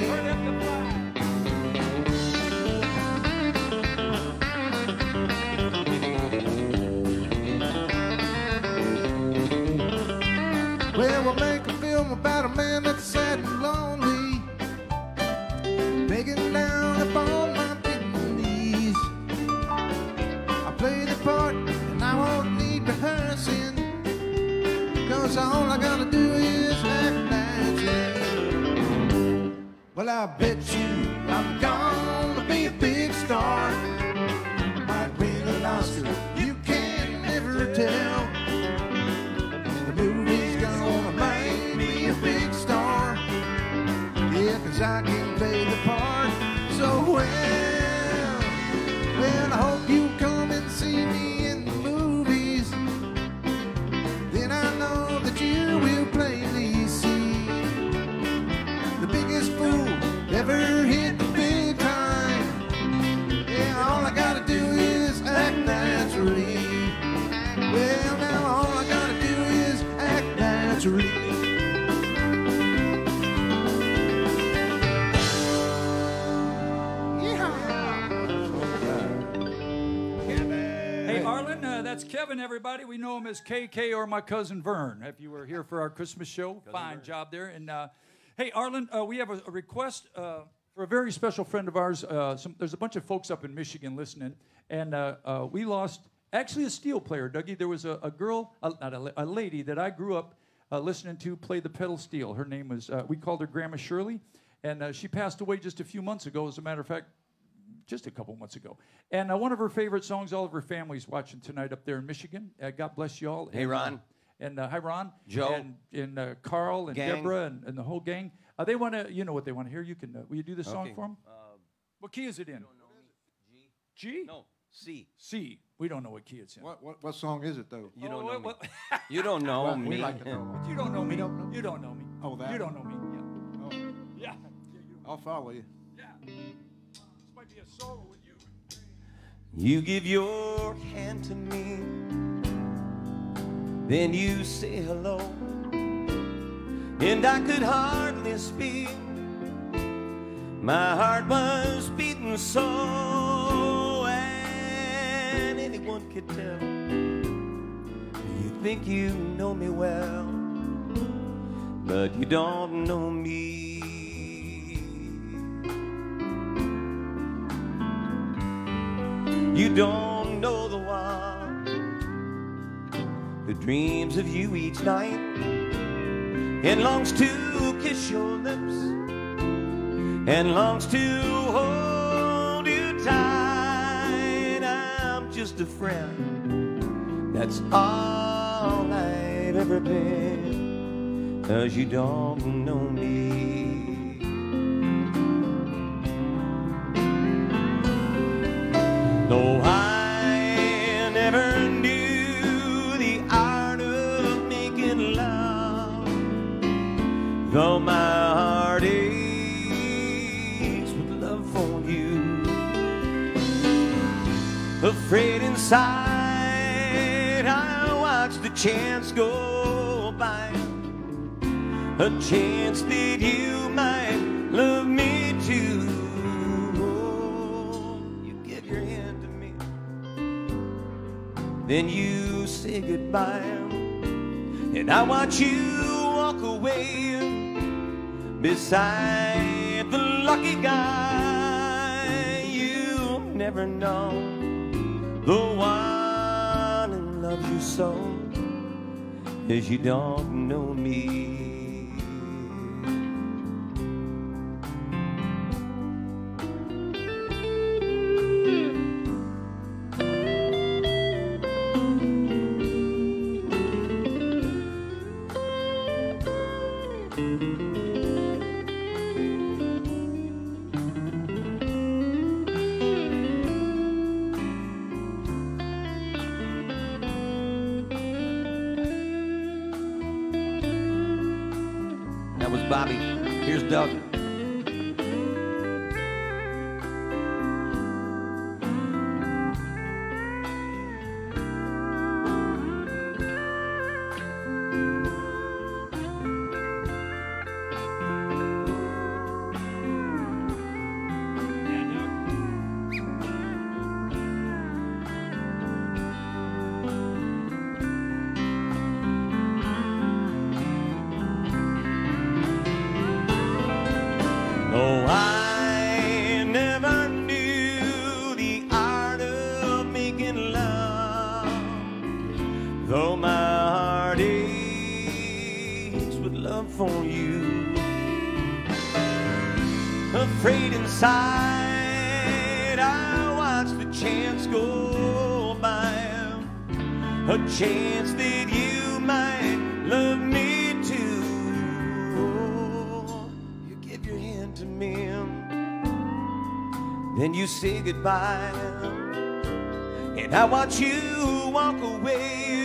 Well, we'll make a film about a man that's sad and lonely, begging down upon my bending knees. I play the part and I won't need rehearsing, 'cause all I gotta do is act naturally. Well, I bet you I'm gonna be a big star. Might win an Oscar, you can never tell. The movie's gonna make me a big star. Yeah, 'cause I can play the part so well. Well, I hope you come and see me in the movies. Then I know that you will plainly see the biggest fool ever hit the big time. Yeah, all I gotta do is act naturally. Well, now all I gotta do is act naturally. Hey, Arlen, uh, that's Kevin, everybody. We know him as K K or my cousin Vern. If you were here for our Christmas show, fine job there. And uh, hey, Arlen, uh, we have a, a request uh, for a very special friend of ours. Uh, some, there's a bunch of folks up in Michigan listening, and uh, uh, we lost actually a steel player, Dougie. There was a, a girl, a, not a, a lady that I grew up uh, listening to play the pedal steel. Her name was, uh, we called her Grandma Shirley, and uh, she passed away just a few months ago, as a matter of fact, just a couple months ago. And uh, one of her favorite songs, all of her family's watching tonight up there in Michigan. Uh, God bless you all. Hey, and, Ron. Uh, and uh, hi, Ron. Joe. And, and uh, Carl and Gang. Deborah and, and the whole gang. Uh, they want to, you know what they want to hear. You can, uh, will you do the song Okay. for them? Uh, What key is it in? G? G? No, C. C. We don't know what key it's in. What, what, what song is it, though? You don't Oh, know what- me. what- You don't know Well, me. we like to know. You don't know me. don't know? You don't know me. Oh, that You don't one. know me. Oh, Yeah. Yeah. I'll follow you. Yeah. This might be a solo with you. You give your hand to me, then you say hello, and I could hardly speak. My heart was beating so, and anyone could tell. You think you know me well, but you don't know me. You don't know the one who dreams of you each night and longs to kiss your lips and longs to hold you tight. I'm just a friend, that's all I've ever been, 'cause you don't know me. Though I never knew the art of making love, though my heart aches with love for you, afraid inside I watch the chance go by, a chance that you might love me too. Then you say goodbye, and I watch you walk away beside the lucky guy. You'll never know the one who loves you so, as you don't know me. Here's Doug. Oh, I never knew the art of making love, though my heart aches with love for you. Afraid inside, I watch the chance go by, a chance that you might love me too. To me, then you say goodbye, and I watch you walk away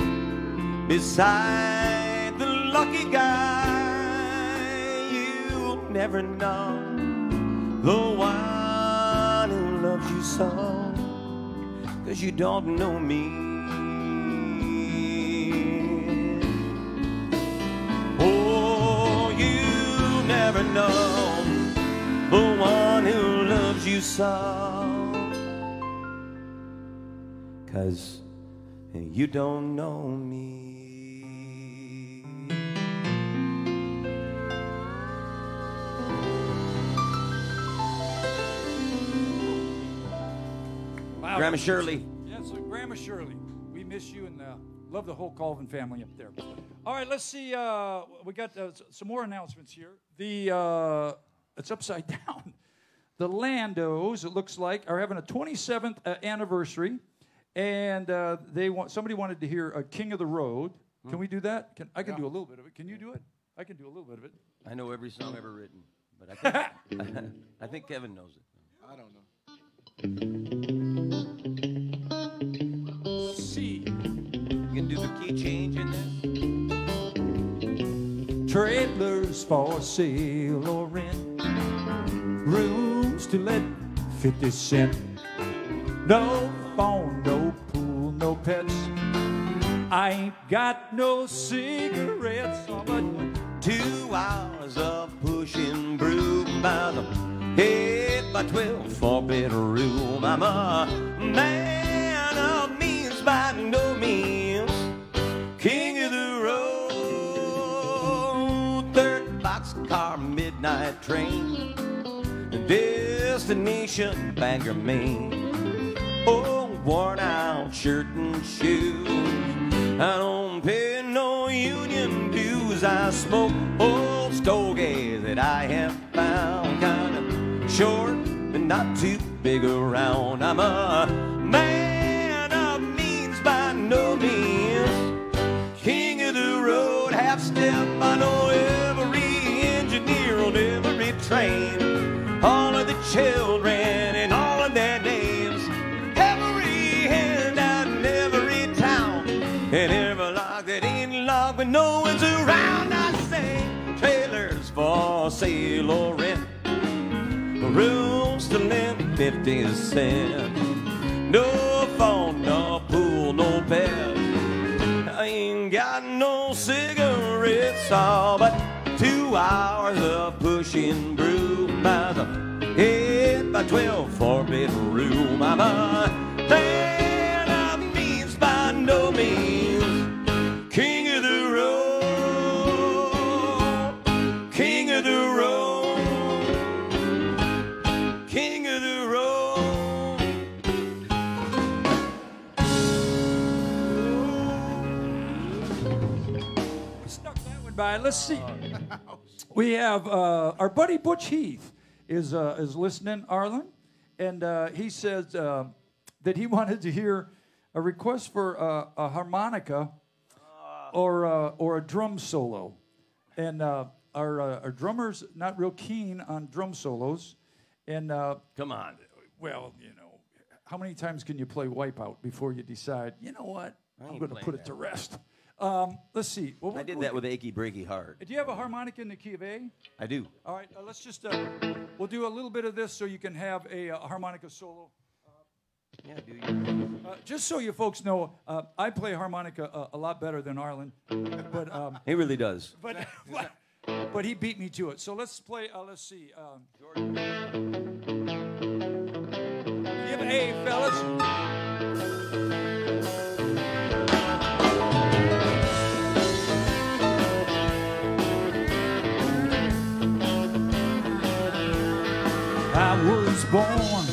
beside the lucky guy. You'll never know the one who loves you so, 'cause you don't know me. Oh, you never know the one who loves you so, 'cause you don't know me. Wow. Grandma Shirley. Yes, uh, Grandma Shirley. We miss you and uh, love the whole Colvin family up there. All right, let's see. Uh, we got uh, some more announcements here. The uh, It's upside down. The Landos, it looks like, are having a twenty-seventh uh, anniversary, and uh, they want somebody wanted to hear uh, "King of the Road." Can hmm. we do that? Can, I can yeah. do a little bit of it. Can you do it? I can do a little bit of it. I know every song ever written, but I think, I think Kevin knows it. I don't know. C. You can do the key change in this. Trailers for sale or rent, rooms to let, fifty cent. No phone, no pool, no pets. I ain't got no cigarettes, but two hours of pushing broom by the eight by twelve four bedroom. I'm a man of means by no means, king of the road. Third boxcar midnight train, destination Bangor, Maine. Oh, worn out shirt and shoes, I don't pay no union dues. I smoke old stogies that I have found, kind of short but not too big around. I'm a man of means by no means, king of the road, half step. I know every engineer on every train, all of the children and all of their names, every handout in every town, and every lock that ain't locked when no one's around. I say trailers for sale or rent, rooms to lend, fifty cent. No phone, no pool, no pets. I ain't got no cigarettes, all but two hours of pushing broom by the eight by twelve four bedroom. I'm a man of means by no means, king of the road, king of the road, king of the road. Stuck that one by. Let's see. We have uh, our buddy Butch Heath is uh, is listening, Arlen, and uh, he says uh, that he wanted to hear a request for uh, a harmonica or uh, or a drum solo, and uh, our uh, our drummer's not real keen on drum solos, and uh, Come on. well, you know, how many times can you play Wipeout before you decide, you know what, I I'm ain't going to playing put it that. to rest? Um, let's see. Well, I did that with Achy Breaky Heart. Do you have a harmonica in the key of A? I do. All right, uh, let's just, uh, we'll do a little bit of this so you can have a, uh, harmonica solo. Yeah, do you? Uh, just so you folks know, uh, I play harmonica uh, a lot better than Arlen, but um, He really does. but, but but he beat me to it. So let's play. Uh, let's see. Um, give A, fellas. I was born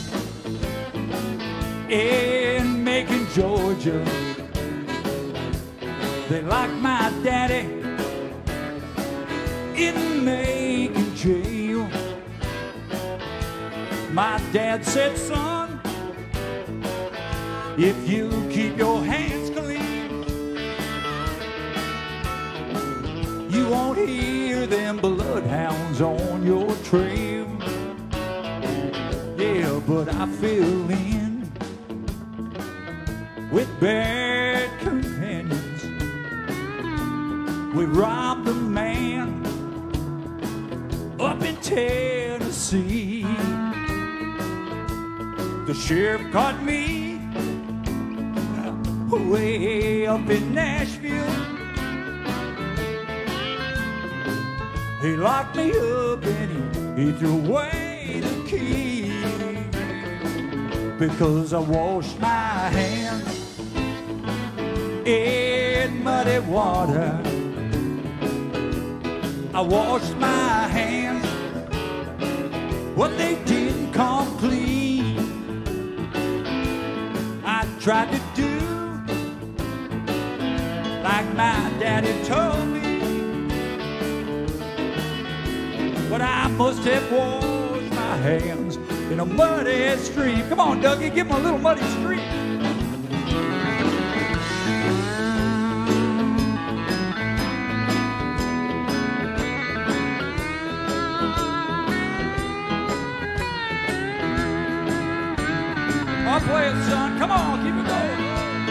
in Macon, Georgia. They locked my daddy in Macon jail. My dad said, son, if you keep your hands clean, you won't hear them bloodhounds on your trail. Yeah, but I fell in with bad companions. We robbed a man up in Tennessee. The sheriff caught me way up in Nashville. He locked me up and he, he threw away the key. Because I washed my hands in muddy water. I washed my hands, what they didn't come clean. I tried to do like my daddy told me, but I must have washed my hands in a muddy stream. Come on, Dougie, give him a little muddy stream. I'll play it, son. Come on, keep it going.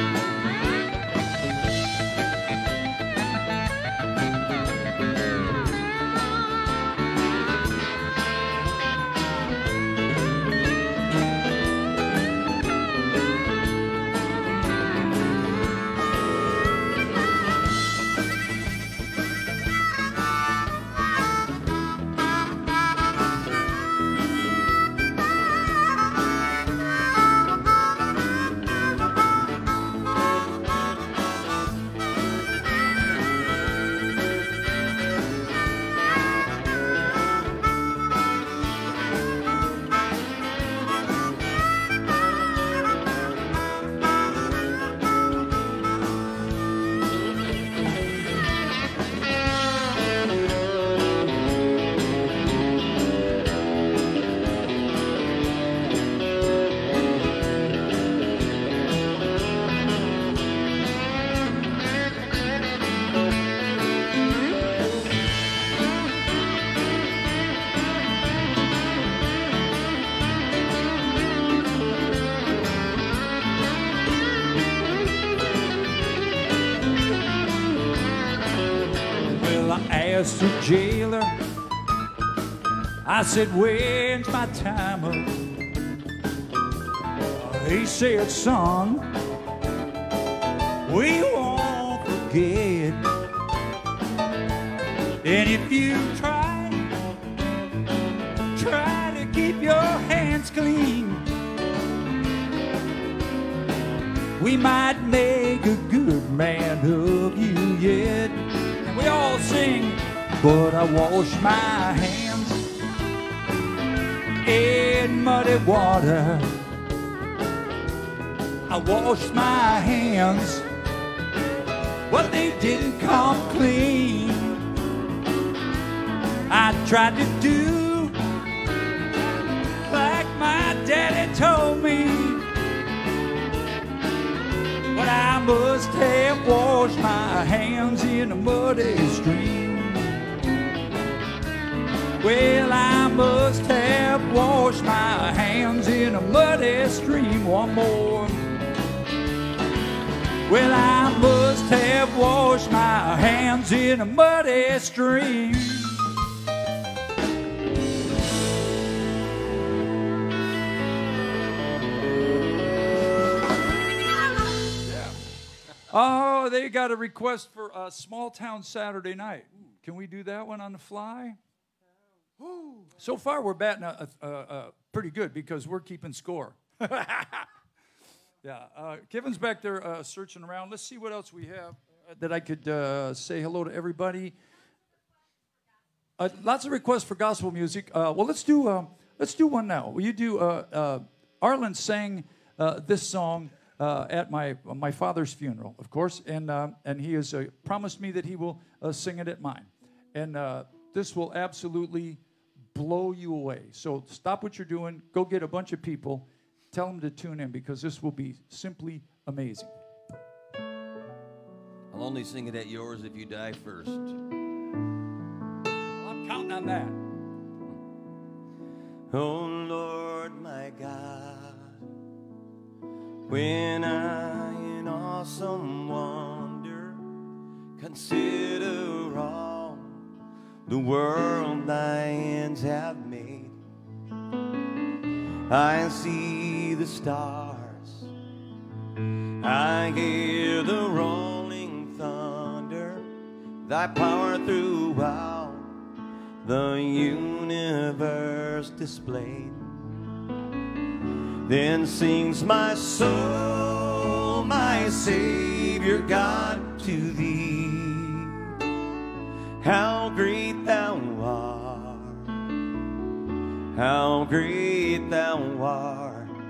asked the jailer, I said, when's my time up? He said, son, we won't forget. And if you try, try to keep your hands clean, we might make a good man of you yet. And we all sing, but I wash my hands in muddy water. I washed my hands, but they didn't come clean. I tried to do like my daddy told me, but I must have washed my hands in a muddy stream. Well, I must have washed my hands in a muddy stream. One more. Well, I must have wash my hands in a muddy stream. Oh, they got a request for a small town Saturday night. Can we do that one on the fly? So far, we're batting a, a, a, a pretty good because we're keeping score. Yeah, uh, Kevin's back there uh, searching around. Let's see what else we have uh, that I could uh, say hello to everybody. Uh, lots of requests for gospel music. Uh, well, let's do um, let's do one now. Will you do? Uh, uh, Arlen sang uh, this song uh, at my my father's funeral, of course, and uh, and he has uh, promised me that he will uh, sing it at mine, and uh, this will absolutely blow you away. So stop what you're doing. Go get a bunch of people. Tell them to tune in because this will be simply amazing. I'll only sing it at yours if you die first. Well, I'm counting on that. Oh Lord, my God, when I in awesome wonder consider all the world thy hands have made, I see the stars, I hear the rolling thunder, thy power throughout the universe displayed. Then sings my soul, my Savior God, to thee. How great thou art, how great thou art.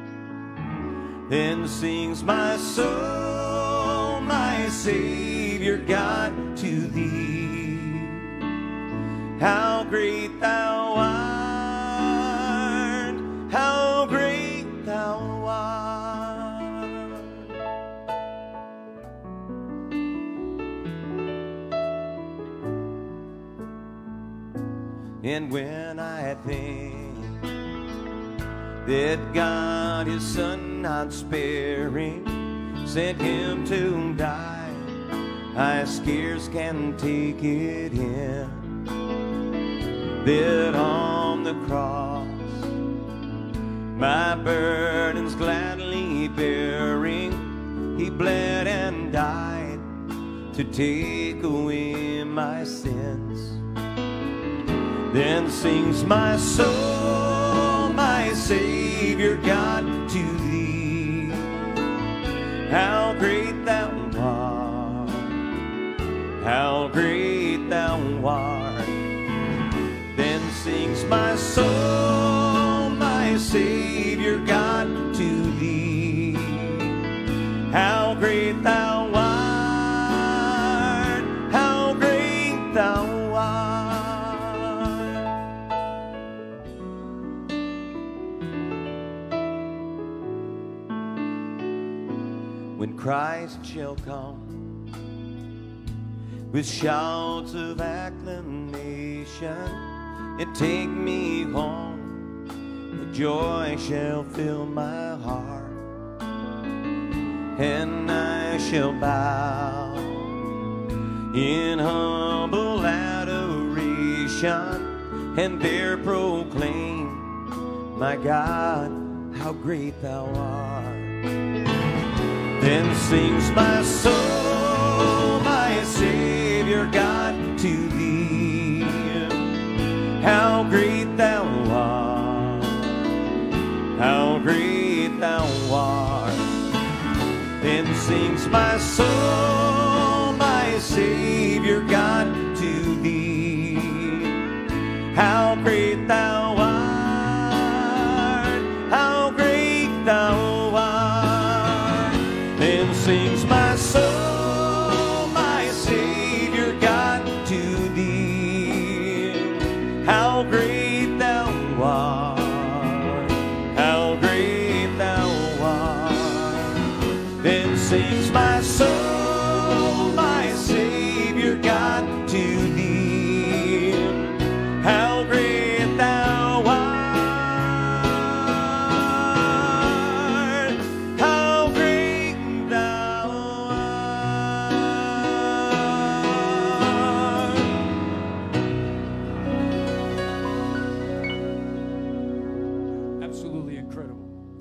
Then sings my soul, my Savior God, to thee. How great thou art, how great thou art. And when I think that God his Son not sparing sent him to die, I scarce can take it in, that on the cross my burdens gladly bearing, he bled and died to take away my sins. Then sings my soul, my Savior God, to thee. How great thou art, how great thou art. Then sings my soul, my Savior God, to thee. How great thou art, how great thou art. When Christ shall come with shouts of acclamation and take me home, the joy shall fill my heart, and I shall bow in humble adoration and there proclaim, my God, how great thou art. Then sings my soul, my Savior God, to thee. How great thou art, how great thou art. Then sings my soul, my Savior God, to thee. How great thou art, how great thou art. Then sings my soul, my Savior God, to thee. How great thou art, how great thou art. Then sings my soul, my Savior God, to thee. How great thou art, how great thou art.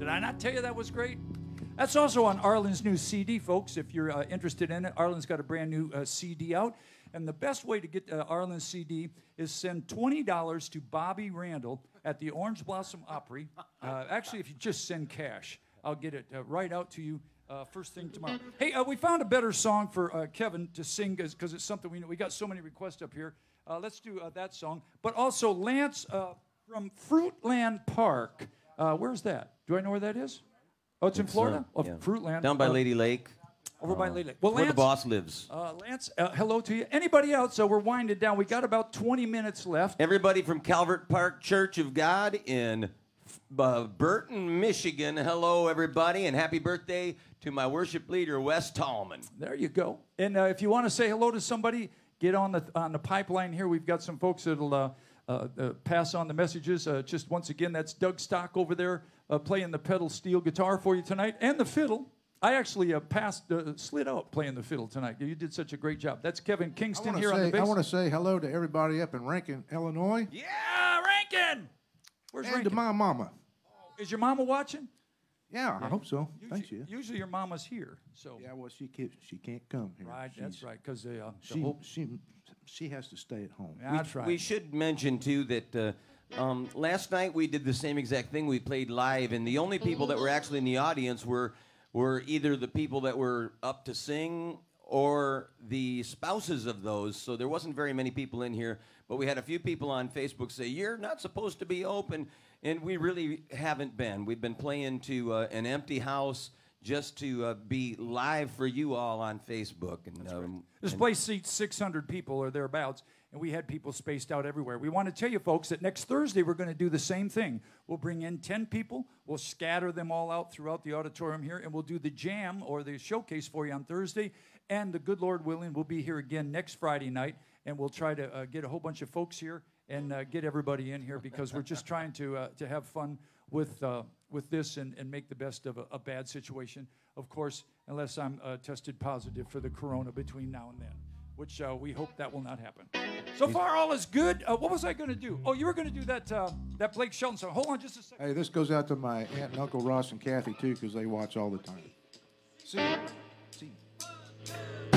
Did I not tell you that was great? That's also on Arlen's new C D, folks, if you're uh, interested in it. Arlen's got a brand new uh, C D out. And the best way to get uh, Arlen's C D is send twenty dollars to Bobby Randall at the Orange Blossom Opry. Uh, actually, if you just send cash, I'll get it uh, right out to you uh, first thing tomorrow. Hey, uh, we found a better song for uh, Kevin to sing because it's something we know. We got so many requests up here. Uh, let's do uh, that song. But also, Lance uh, from Fruitland Park. Uh, where's that? Do I know where that is? Oh, it's in Florida? Uh, oh, yeah. Fruitland. Down by uh, Lady Lake. Over uh, by Lady Lake. Well, where Lance, the boss lives. Uh, Lance, uh, hello to you. Anybody else? So we're winding down. We got about twenty minutes left. Everybody from Calvert Park Church of God in uh, Burton, Michigan. Hello, everybody, and happy birthday to my worship leader, Wes Tallman. There you go. And uh, if you want to say hello to somebody, get on the on the pipeline here. We've got some folks that'll uh, uh, uh, pass on the messages. Uh, just once again, that's Doug Stock over there uh, playing the pedal steel guitar for you tonight, and the fiddle. I actually uh, passed, uh, slid out playing the fiddle tonight. You did such a great job. That's Kevin Kingston here say, on the bass. I want to say hello to everybody up in Rankin, Illinois. Yeah, Rankin. Where's and Rankin? to my mama. Is your mama watching? Yeah, I hope so. Usually, Thank you. Usually your mama's here, so. Yeah, well, she can't, she can't come here. Right, She's, that's right, because the, uh, the She, whole, she, she has to stay at home. yeah, that's right. We should mention, too, that uh, um, last night we did the same exact thing. We played live, and the only people that were actually in the audience were were either the people that were up to sing or the spouses of those. So there wasn't very many people in here, but we had a few people on Facebook say, you're not supposed to be open, and we really haven't been. We've been playing to uh, an empty house just to uh, be live for you all on Facebook. And, um, This and place seats six hundred people or thereabouts, and we had people spaced out everywhere. We want to tell you, folks, that next Thursday we're going to do the same thing. We'll bring in ten people. We'll scatter them all out throughout the auditorium here, and we'll do the jam or the showcase for you on Thursday. And the good Lord willing, we'll be here again next Friday night, and we'll try to uh, get a whole bunch of folks here and uh, get everybody in here because we're just trying to uh, to have fun with uh, with this and, and make the best of a, a bad situation. Of course, unless I'm uh, tested positive for the corona between now and then, which uh, we hope that will not happen. So far, all is good. Uh, what was I going to do? Oh, you were going to do that uh, that Blake Shelton song. Hold on just a second. Hey, this goes out to my aunt and Uncle Ross and Kathy, too, because they watch all the time. See you. See you.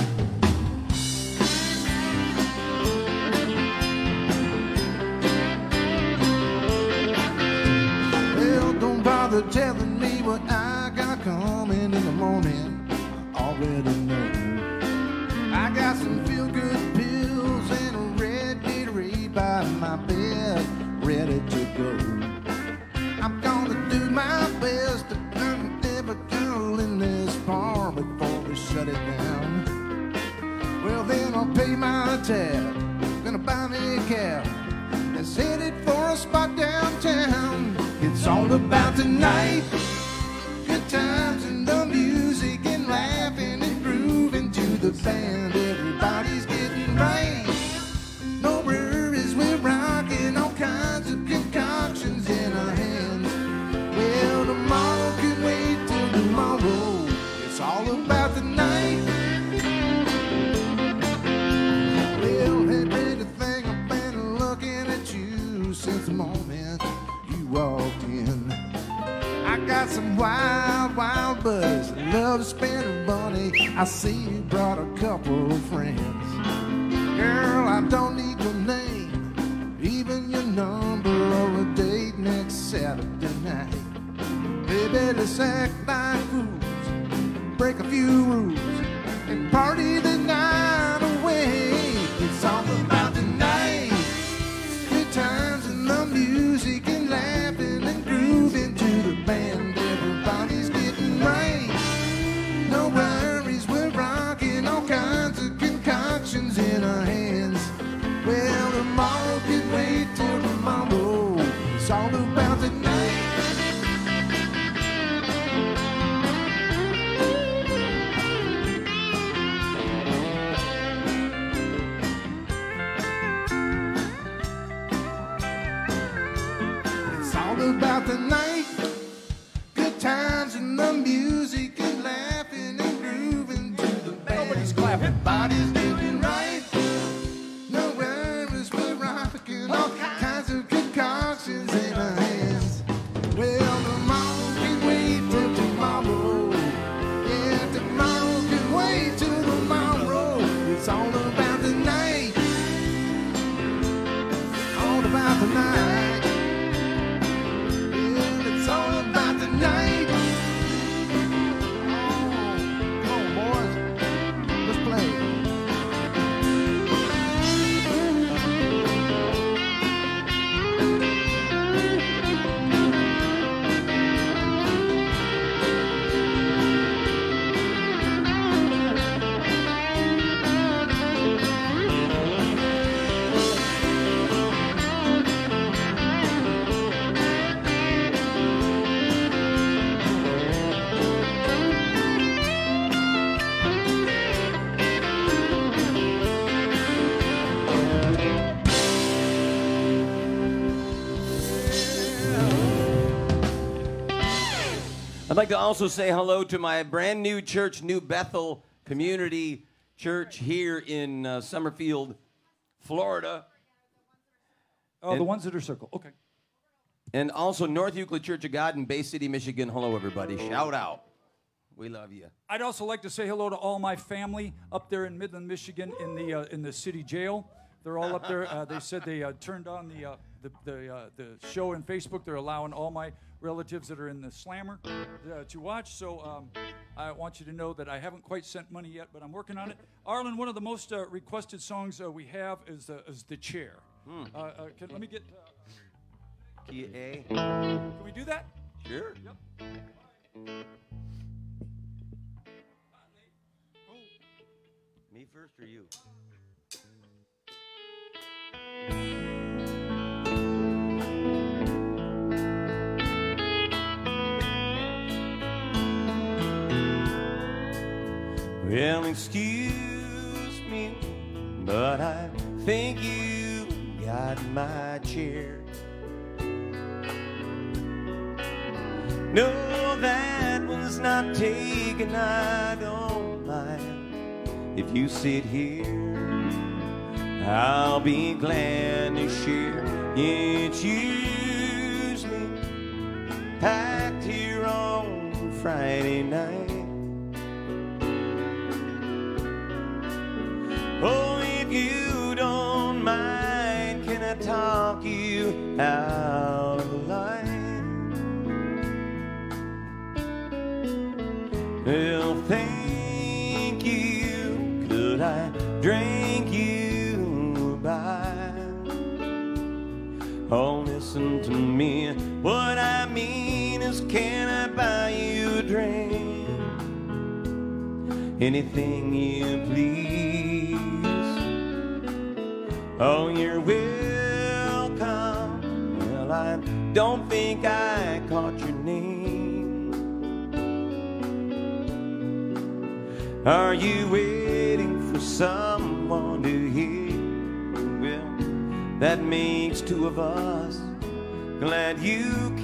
Well, don't bother telling me what I got coming in the morning. I already know. I got some feel-good pills and a red Gatorade by my bed, ready to go. I'm gonna do my best to turn every girl in this bar before we shut it down. Well, then I'll pay my tab, gonna buy me a cab that's headed for a spot downtown. It's all about tonight, good times and the music and laughing and grooving to the band. Everybody's getting right, no worries, we're rocking all kinds of concoctions in our hands. Well, tomorrow can wait till tomorrow. It's all about the night. Well, hey, baby, thing, I've been looking at you since the moment you walked in. I got some wild, wild buddies that love to spend a money. I see you brought a couple of friends. Girl, I don't need your name, even your number or a date next Saturday night. Baby, let's act like fools, break a few rules, and party the night away. It's all about the night, good times and the music and laughing and grooving to the band. Everybody's getting right, no worries, we're rocking all kinds of concoctions in our hands. Well, tomorrow can wait till tomorrow. It's all about the night. It's all about the night, good times and the music and laughing and grooving to the band. Nobody's clapping. Everybody's getting right, no worries, we're rocking all kinds of concoctions in our hands. Well, tomorrow can wait I'd like to also say hello to my brand new church, New Bethel Community Church here in uh, Summerfield, Florida. Oh, and, the ones that are circled. Okay. And also North Euclid Church of God in Bay City, Michigan. Hello, everybody. Shout out. We love you. I'd also like to say hello to all my family up there in Midland, Michigan, in the uh, in the city jail. They're all up there. Uh, they said they uh, turned on the uh, the the, uh, the show on Facebook. They're allowing all my relatives that are in the slammer uh, to watch. So um, I want you to know that I haven't quite sent money yet, but I'm working on it. Arlen, one of the most uh, requested songs uh, we have is the is the chair. Hmm. Uh, uh, can, let me get. Uh, Key A. Can we do that? Sure. Yep. Me first or you? Well, excuse me, but I think you got my chair. No, that one's not taken, I don't mind. If you sit here, I'll be glad to share. It's usually packed here on Friday night. Oh, if you don't mind, can I talk you out of the line? Well, thank you. Could I drink you by? Oh, listen to me. What I mean is, can I buy you a drink? Anything you please. Oh, you're welcome. Well, I don't think I caught your name. Are you waiting for someone to hear? Well, that makes two of us. Glad you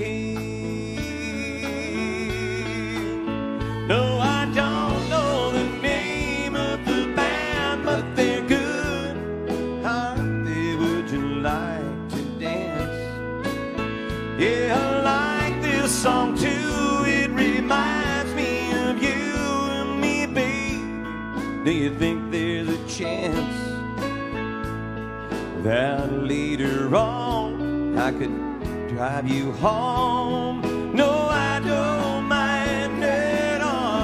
came. No, I don't know the name of the band, but they're good. Aren't they? Would you like to dance? Yeah, I like this song too. It reminds me of you and me, babe. Do you think there's a chance that later on I could drive you home? No, I don't mind at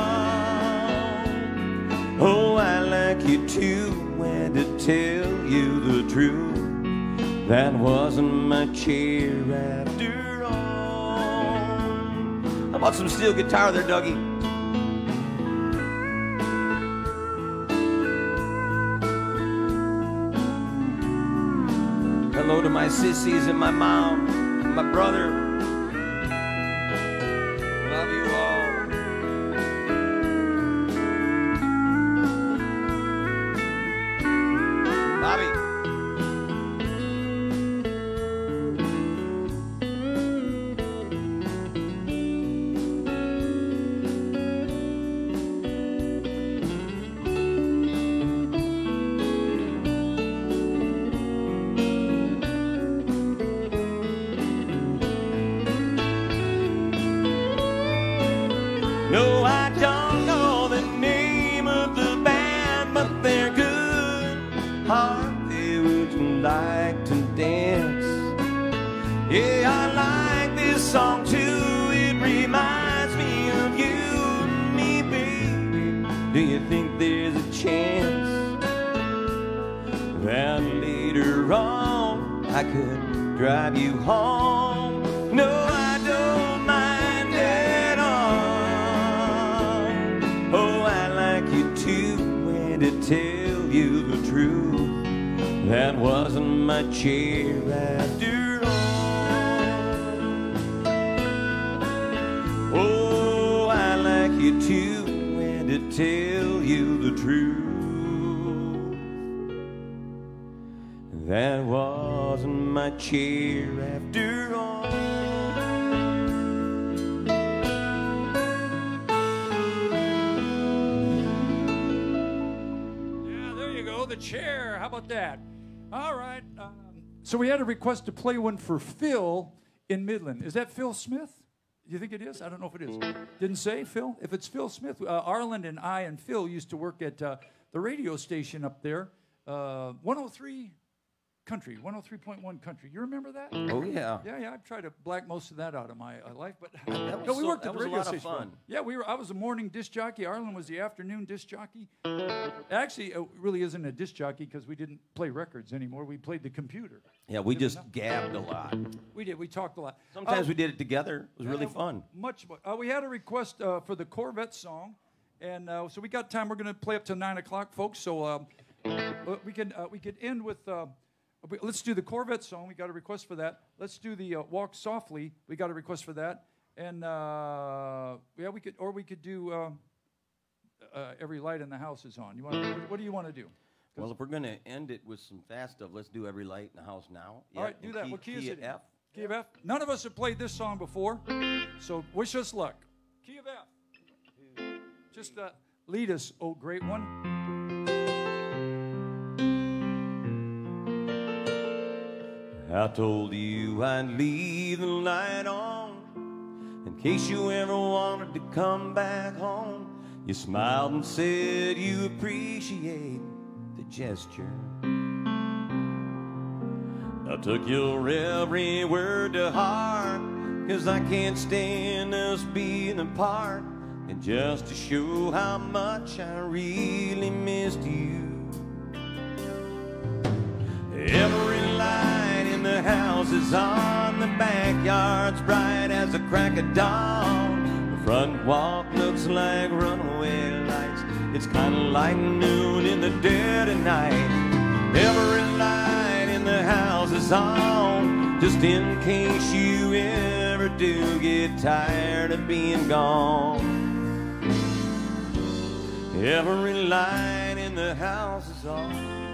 all. Oh, I like you too, and to tell you the truth, that wasn't my chair after all. How about some steel guitar there, Dougie? Hello to my sissies and my mom, and my brother. Love you all. Bobby. No, I don't know the name of the band, but they're good. Aren't they? Would you like to dance? Yeah, I like this song too. It reminds me of you and me, baby. Do you think there's a chance that later on I could drive you home? No, I don't mind at all. Oh, I like you too, and to tell you the truth, that wasn't my chair after all. Oh, I like you too, and to tell you the truth, that wasn't my chair after all. the chair. How about that? All right. Um, so we had a request to play one for Phil in Midland. Is that Phil Smith? Do you think it is? I don't know if it is. Didn't say, Phil? If it's Phil Smith, uh, Arlen and I and Phil used to work at uh, the radio station up there, uh, one oh three Country, one oh three point one Country. You remember that? Oh, yeah. Yeah, yeah. I've tried to black most of that out of my uh, life, but That was no, we so- worked that at the was a radio lot of station. fun. Yeah, we were. I was a morning disc jockey. Arlen was the afternoon disc jockey. Actually, it really isn't a disc jockey because we didn't play records anymore. We played the computer. Yeah, we just gabbed a lot. We did. We talked a lot. Sometimes Uh, we did it together. It was really uh, fun. Much. mu- Uh, we had a request uh, for the Corvette song, and uh, so we got time. We're going to play up to nine o'clock, folks. So um, uh, we can uh, we could end with. Uh, we- let's do the Corvette song. We got a request for that. Let's do the uh, Walk Softly. We got a request for that, and uh, yeah, we could, or we could do uh, uh, Every Light in the House is On. You want? What, what do you want to do? Well, if we're going to end it with some fast stuff, let's do Every Light in the House now. All right, do and that. Key, What key, key is at it? F. Key of F. None of us have played this song before, so wish us luck. Key of F. Just uh, lead us, oh great one. I told you I'd leave the light on in case you ever wanted to come back home. You smiled and said you appreciate the gesture. I took your every word to heart, 'cause I can't stand us being apart. And just to show how much I really missed you, every light in the house is on, the backyard's bright as a crack of dawn. The front walk looks like runaway lights. It's kinda like noon in the dead of night. Every light in the house is on, just in case you ever do get tired of being gone. Every light in the house is on.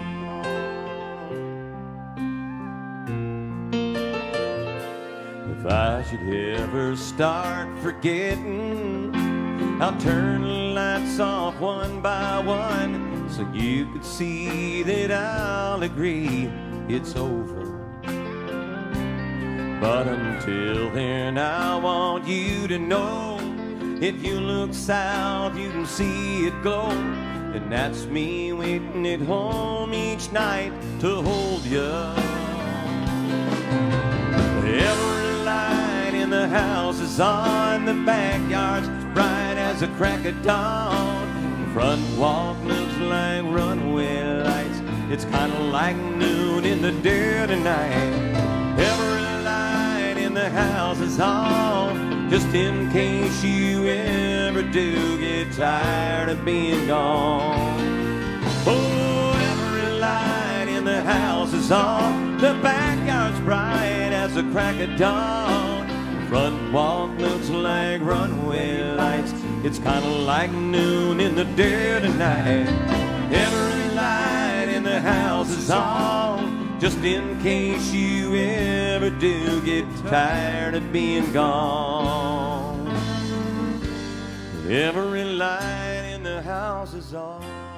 If I should ever start forgetting, I'll turn the lights off one by one, so you could see that I'll agree it's over. But until then, I want you to know, if you look south, you can see it glow. And that's me waiting at home each night to hold you. Every light in the house is on, the backyard's bright as a crack of dawn. The front walk looks like runaway lights. It's kinda like noon in the dead of night. Every light in the house is on, just in case you ever do get tired of being gone. Oh, every light in the house is on, the backyard's bright as a crack of dawn. The front walk looks like runaway lights. It's kinda like noon in the dead of night. Every light in the house is on, just in case you ever do get tired of being gone. Every light in the house is on.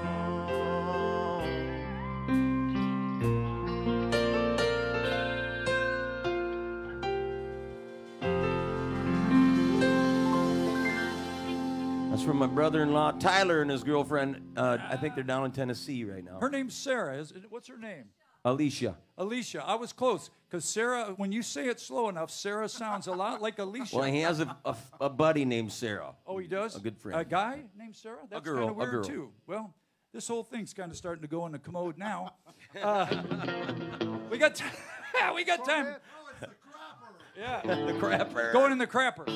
That's from my brother-in-law, Tyler, and his girlfriend. Uh, I think they're down in Tennessee right now. Her name's Sarah. Is, what's her name? Alicia. Alicia. I was close, because Sarah, when you say it slow enough, Sarah sounds a lot like Alicia. Well, he has a, a, a buddy named Sarah. Oh, he does? A good friend. A guy named Sarah? That's girl, kind a of weird, girl. too. Well, this whole thing's kind of starting to go in the commode now. Uh, we got time. we got time. Oh, it's the crapper. Yeah. The crapper. Going in the crapper.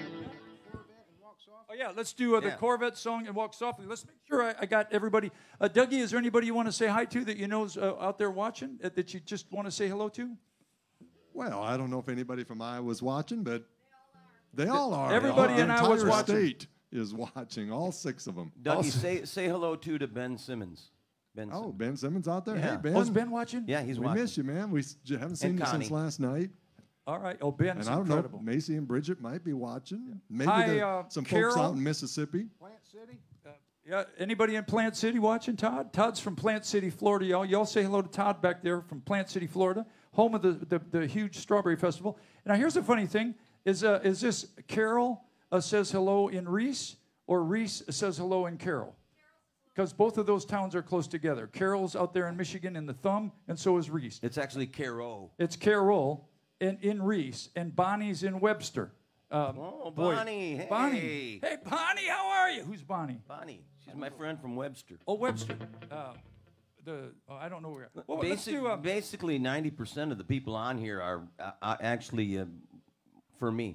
Oh, yeah, let's do uh, the Yeah. Corvette song and Walk Softly. Let's make sure I, I got everybody. Uh, Dougie, is there anybody you want to say hi to that you know's uh, out there watching, uh, that you just want to say hello to? Well, I don't know if anybody from Iowa's watching, but they all are. Everybody The in Iowa's entire watching. state is watching, all six of them. Dougie, say say hello to to Ben Simmons. Ben Oh, Simmons. Ben Simmons out there? Yeah. Hey, Ben. Oh, is Ben watching? Yeah, he's we watching. miss you, man. We s- j- haven't seen you Connie. since last night. All right. Oh, Ben And is I don't incredible. know, Macy and Bridget might be watching. Maybe Hi, the- uh, some Carol. folks out in Mississippi. Plant City. Uh, Yeah, anybody in Plant City watching, Todd? Todd's from Plant City, Florida, y'all. Y'all say hello to Todd back there from Plant City, Florida, home of the, the, the huge Strawberry Festival. Now, here's the funny thing. Is, uh, is this Carol uh, says hello in Reese, or Reese says hello in Carroll? Because both of those towns are close together. Carroll's out there in Michigan in the thumb, and so is Reese. It's actually Carol. It's Carroll in, in Reese, and Bonnie's in Webster. Um, Oh, boy, Bonnie, hey. Bonnie. Hey, Bonnie, how are you? Who's Bonnie? Bonnie. She's my friend from Webster. Oh, Webster. Uh, the oh, I don't know where. Well, let's Basic, do, uh, basically, ninety percent of the people on here are uh, uh, actually uh, for me.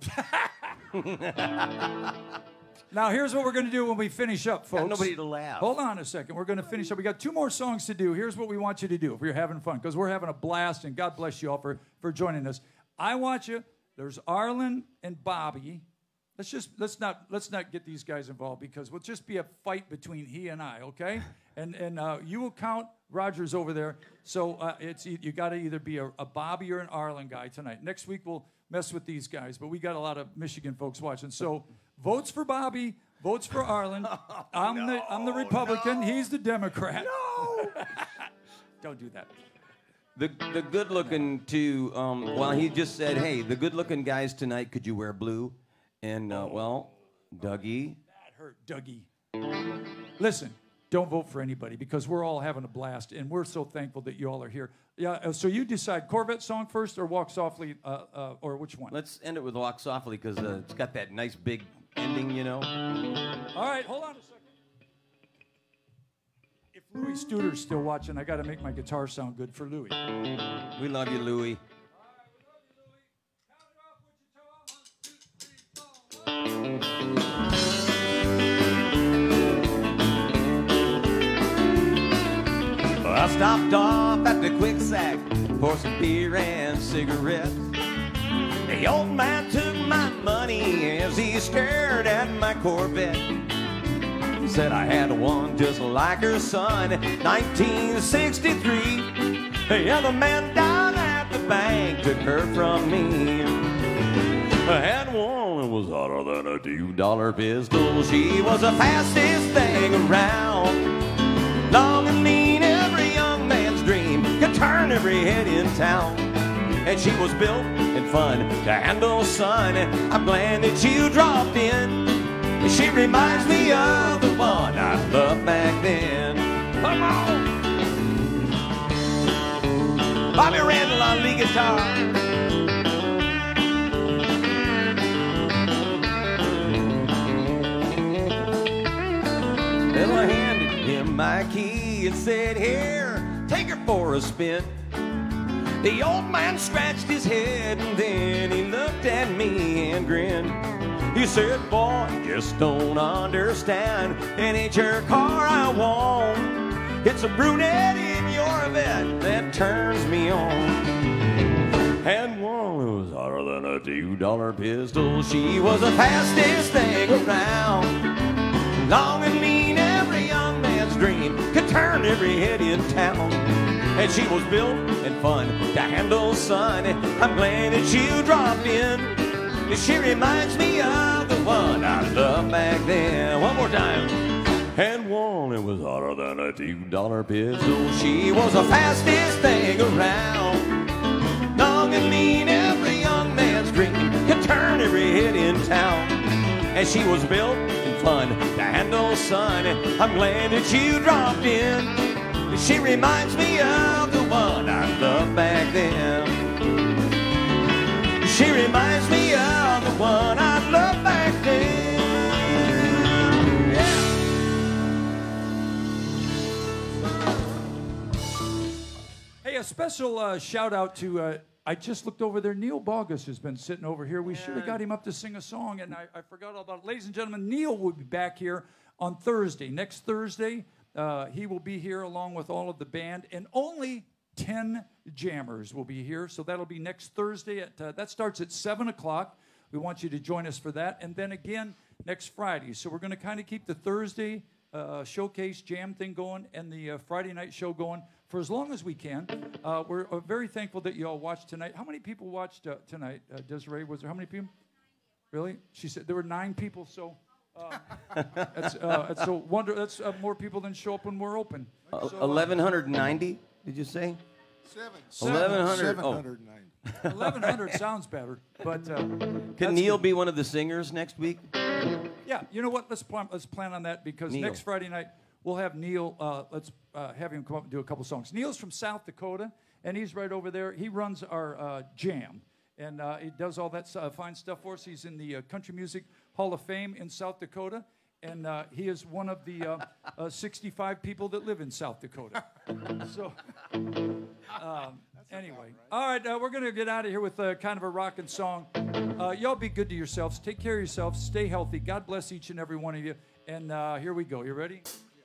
Now, here's what we're going to do when we finish up, folks. Got nobody to laugh. Hold on a second. We're going to finish up. We got two more songs to do. Here's what we want you to do if you're having fun, because we're having a blast, and God bless you all for, for joining us. I want you. There's Arlen and Bobby. Let's just let's not let's not get these guys involved, because we'll just be a fight between he and I, okay? And and uh, you will count. Roger's over there, so uh, it's you got to either be a, a Bobby or an Arlen guy tonight. Next week we'll mess with these guys, but we got a lot of Michigan folks watching. So votes for Bobby, votes for Arlen. I'm no, the I'm the Republican. no. He's the Democrat. No. Don't do that. The the good looking two. Um, well, he just said, "Hey, the good looking guys tonight. Could you wear blue?" And uh, well, Dougie. That hurt, Dougie. Listen, don't vote for anybody, because we're all having a blast, and we're so thankful that you all are here. Yeah. Uh, so you decide Corvette song first, or Walk Softly, uh, uh, or which one? Let's end it with "Walk Softly" because uh, it's got that nice big ending, you know. All right, hold on a second. If Louis Studer's still watching, I got to make my guitar sound good for Louis. We love you, Louie. I stopped off at the Quick Sack for some beer and cigarettes. The old man took my money as he stared at my Corvette. Said I had one just like her son, nineteen sixty-three. Yeah, the man down at the bank took her from me. I had one that was hotter than a two dollar pistol. She was the fastest thing around. Long and lean, every young man's dream, could turn every head in town. And she was built and fun to handle, son. I'm glad that you dropped in. She reminds me of the one I loved back then. Come on! Bobby Randall on lead guitar. Well, I handed him my key and said, "Here, take her for a spin." The old man scratched his head and then he looked at me and grinned. He said, "Boy, you just don't understand. It ain't your car I want. It's a brunette in your bed that turns me on." And one who was hotter than a two dollar pistol. She was the fastest thing around. Long and lean, every young man's dream, could turn every head in town. And she was built and fun to handle, son. I'm glad that you dropped in. She reminds me of the one I loved back then. One more time. And one that was hotter than a two dollar pistol. She was the fastest thing around. Long and lean, every young man's dream, could turn every head in town. And she was built and fun to handle, son. I'm glad that you dropped in. She reminds me of the one I loved back then. She reminds me of the one I loved back then. Yeah. Hey, a special uh, shout out to, uh, I just looked over there, Neil Bogus has been sitting over here. We yeah. should have got him up to sing a song, and I, I forgot all about it. Ladies and gentlemen, Neil will be back here on Thursday. Next Thursday, uh, he will be here along with all of the band, and only ten jammers will be here, so that'll be next Thursday. At uh, that starts at seven o'clock. We want you to join us for that, and then again next Friday. So we're going to kind of keep the Thursday uh, showcase jam thing going and the uh, Friday night show going for as long as we can. Uh, we're uh, very thankful that you all watched tonight. How many people watched uh, tonight, uh, Desiree? Was there how many people? Really? She said there were nine people, so That's, uh, that's a wonder. That's uh, more people than show up when we're open. So, uh, eleven ninety, did you say? Seven. eleven hundred. Seven Oh. hundred ninety. eleven hundred sounds better, but uh, Can that's Neil good. be one of the singers next week? Yeah, you know what? Let's plan. Let's plan on that because Neil. next Friday night we'll have Neil. Uh, let's uh, have him come up and do a couple songs. Neil's from South Dakota, and he's right over there. He runs our uh, jam, and uh, he does all that uh, fine stuff for us. He's in the uh, Country Music Hall of Fame in South Dakota, and uh, he is one of the uh, uh, sixty-five people that live in South Dakota. So. Um, anyway, all right, uh, we're going to get out of here with uh, kind of a rockin' song. Uh, y'all be good to yourselves. Take care of yourselves. Stay healthy. God bless each and every one of you. And uh, here we go. You ready?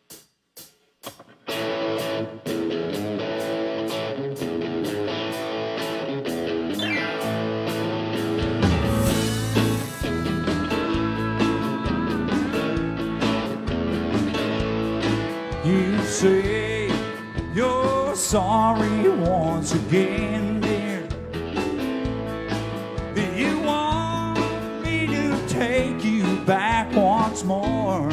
You say you're sorry once again, dear. You want me to take you back once more.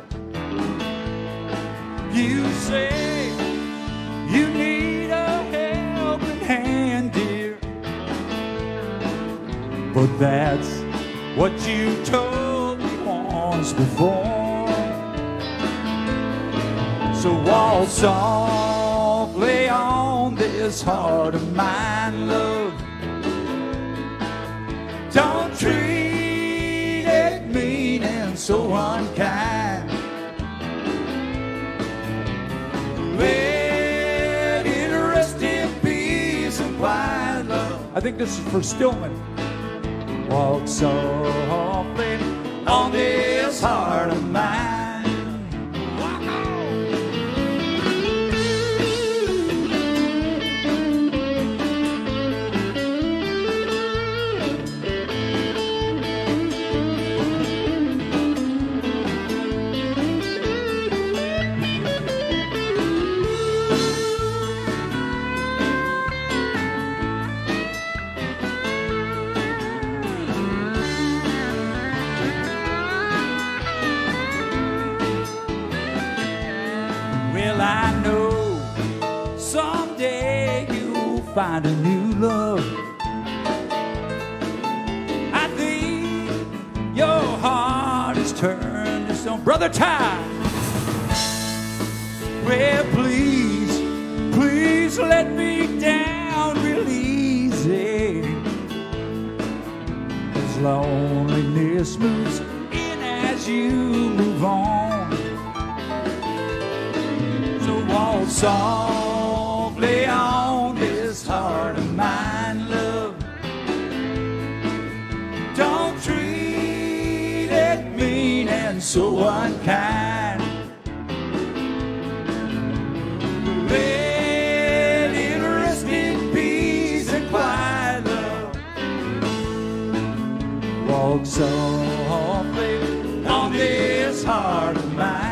You say you need a helping hand, dear. But that's what you told me once before. So walk softly on this heart of mine, love. Don't treat it mean and so unkind. Let it rest in peace and quiet, love. I think this is for Stillman. Walk softly on this heart of mine. I know someday you'll find a new love. I think your heart is turned to stone. Brother Ty, well, please, please let me down real easy. As loneliness moves in as you move on. Walk softly on this heart of mine, love. Don't treat it mean and so unkind. Let it rest in peace and quiet, love. Walk softly on this heart of mine.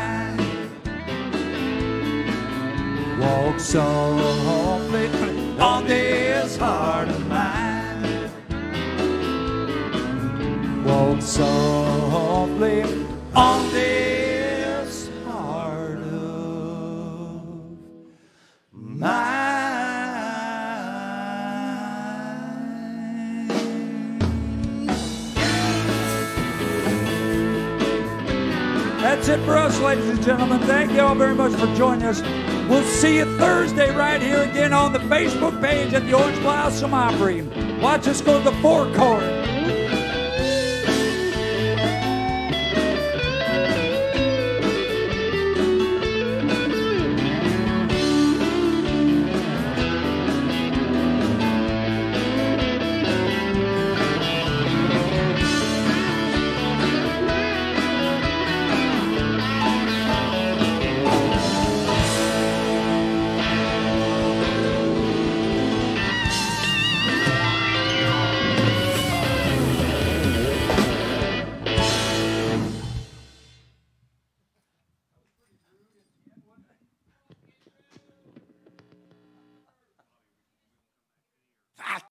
Walk softly on this heart of mine. Walk softly on this heart of mine. That's it for us, ladies and gentlemen. Thank you all very much for joining us. We'll see you Thursday right here again on the Facebook page at the Orange Blossom Opry. Watch us go to the Four Chord.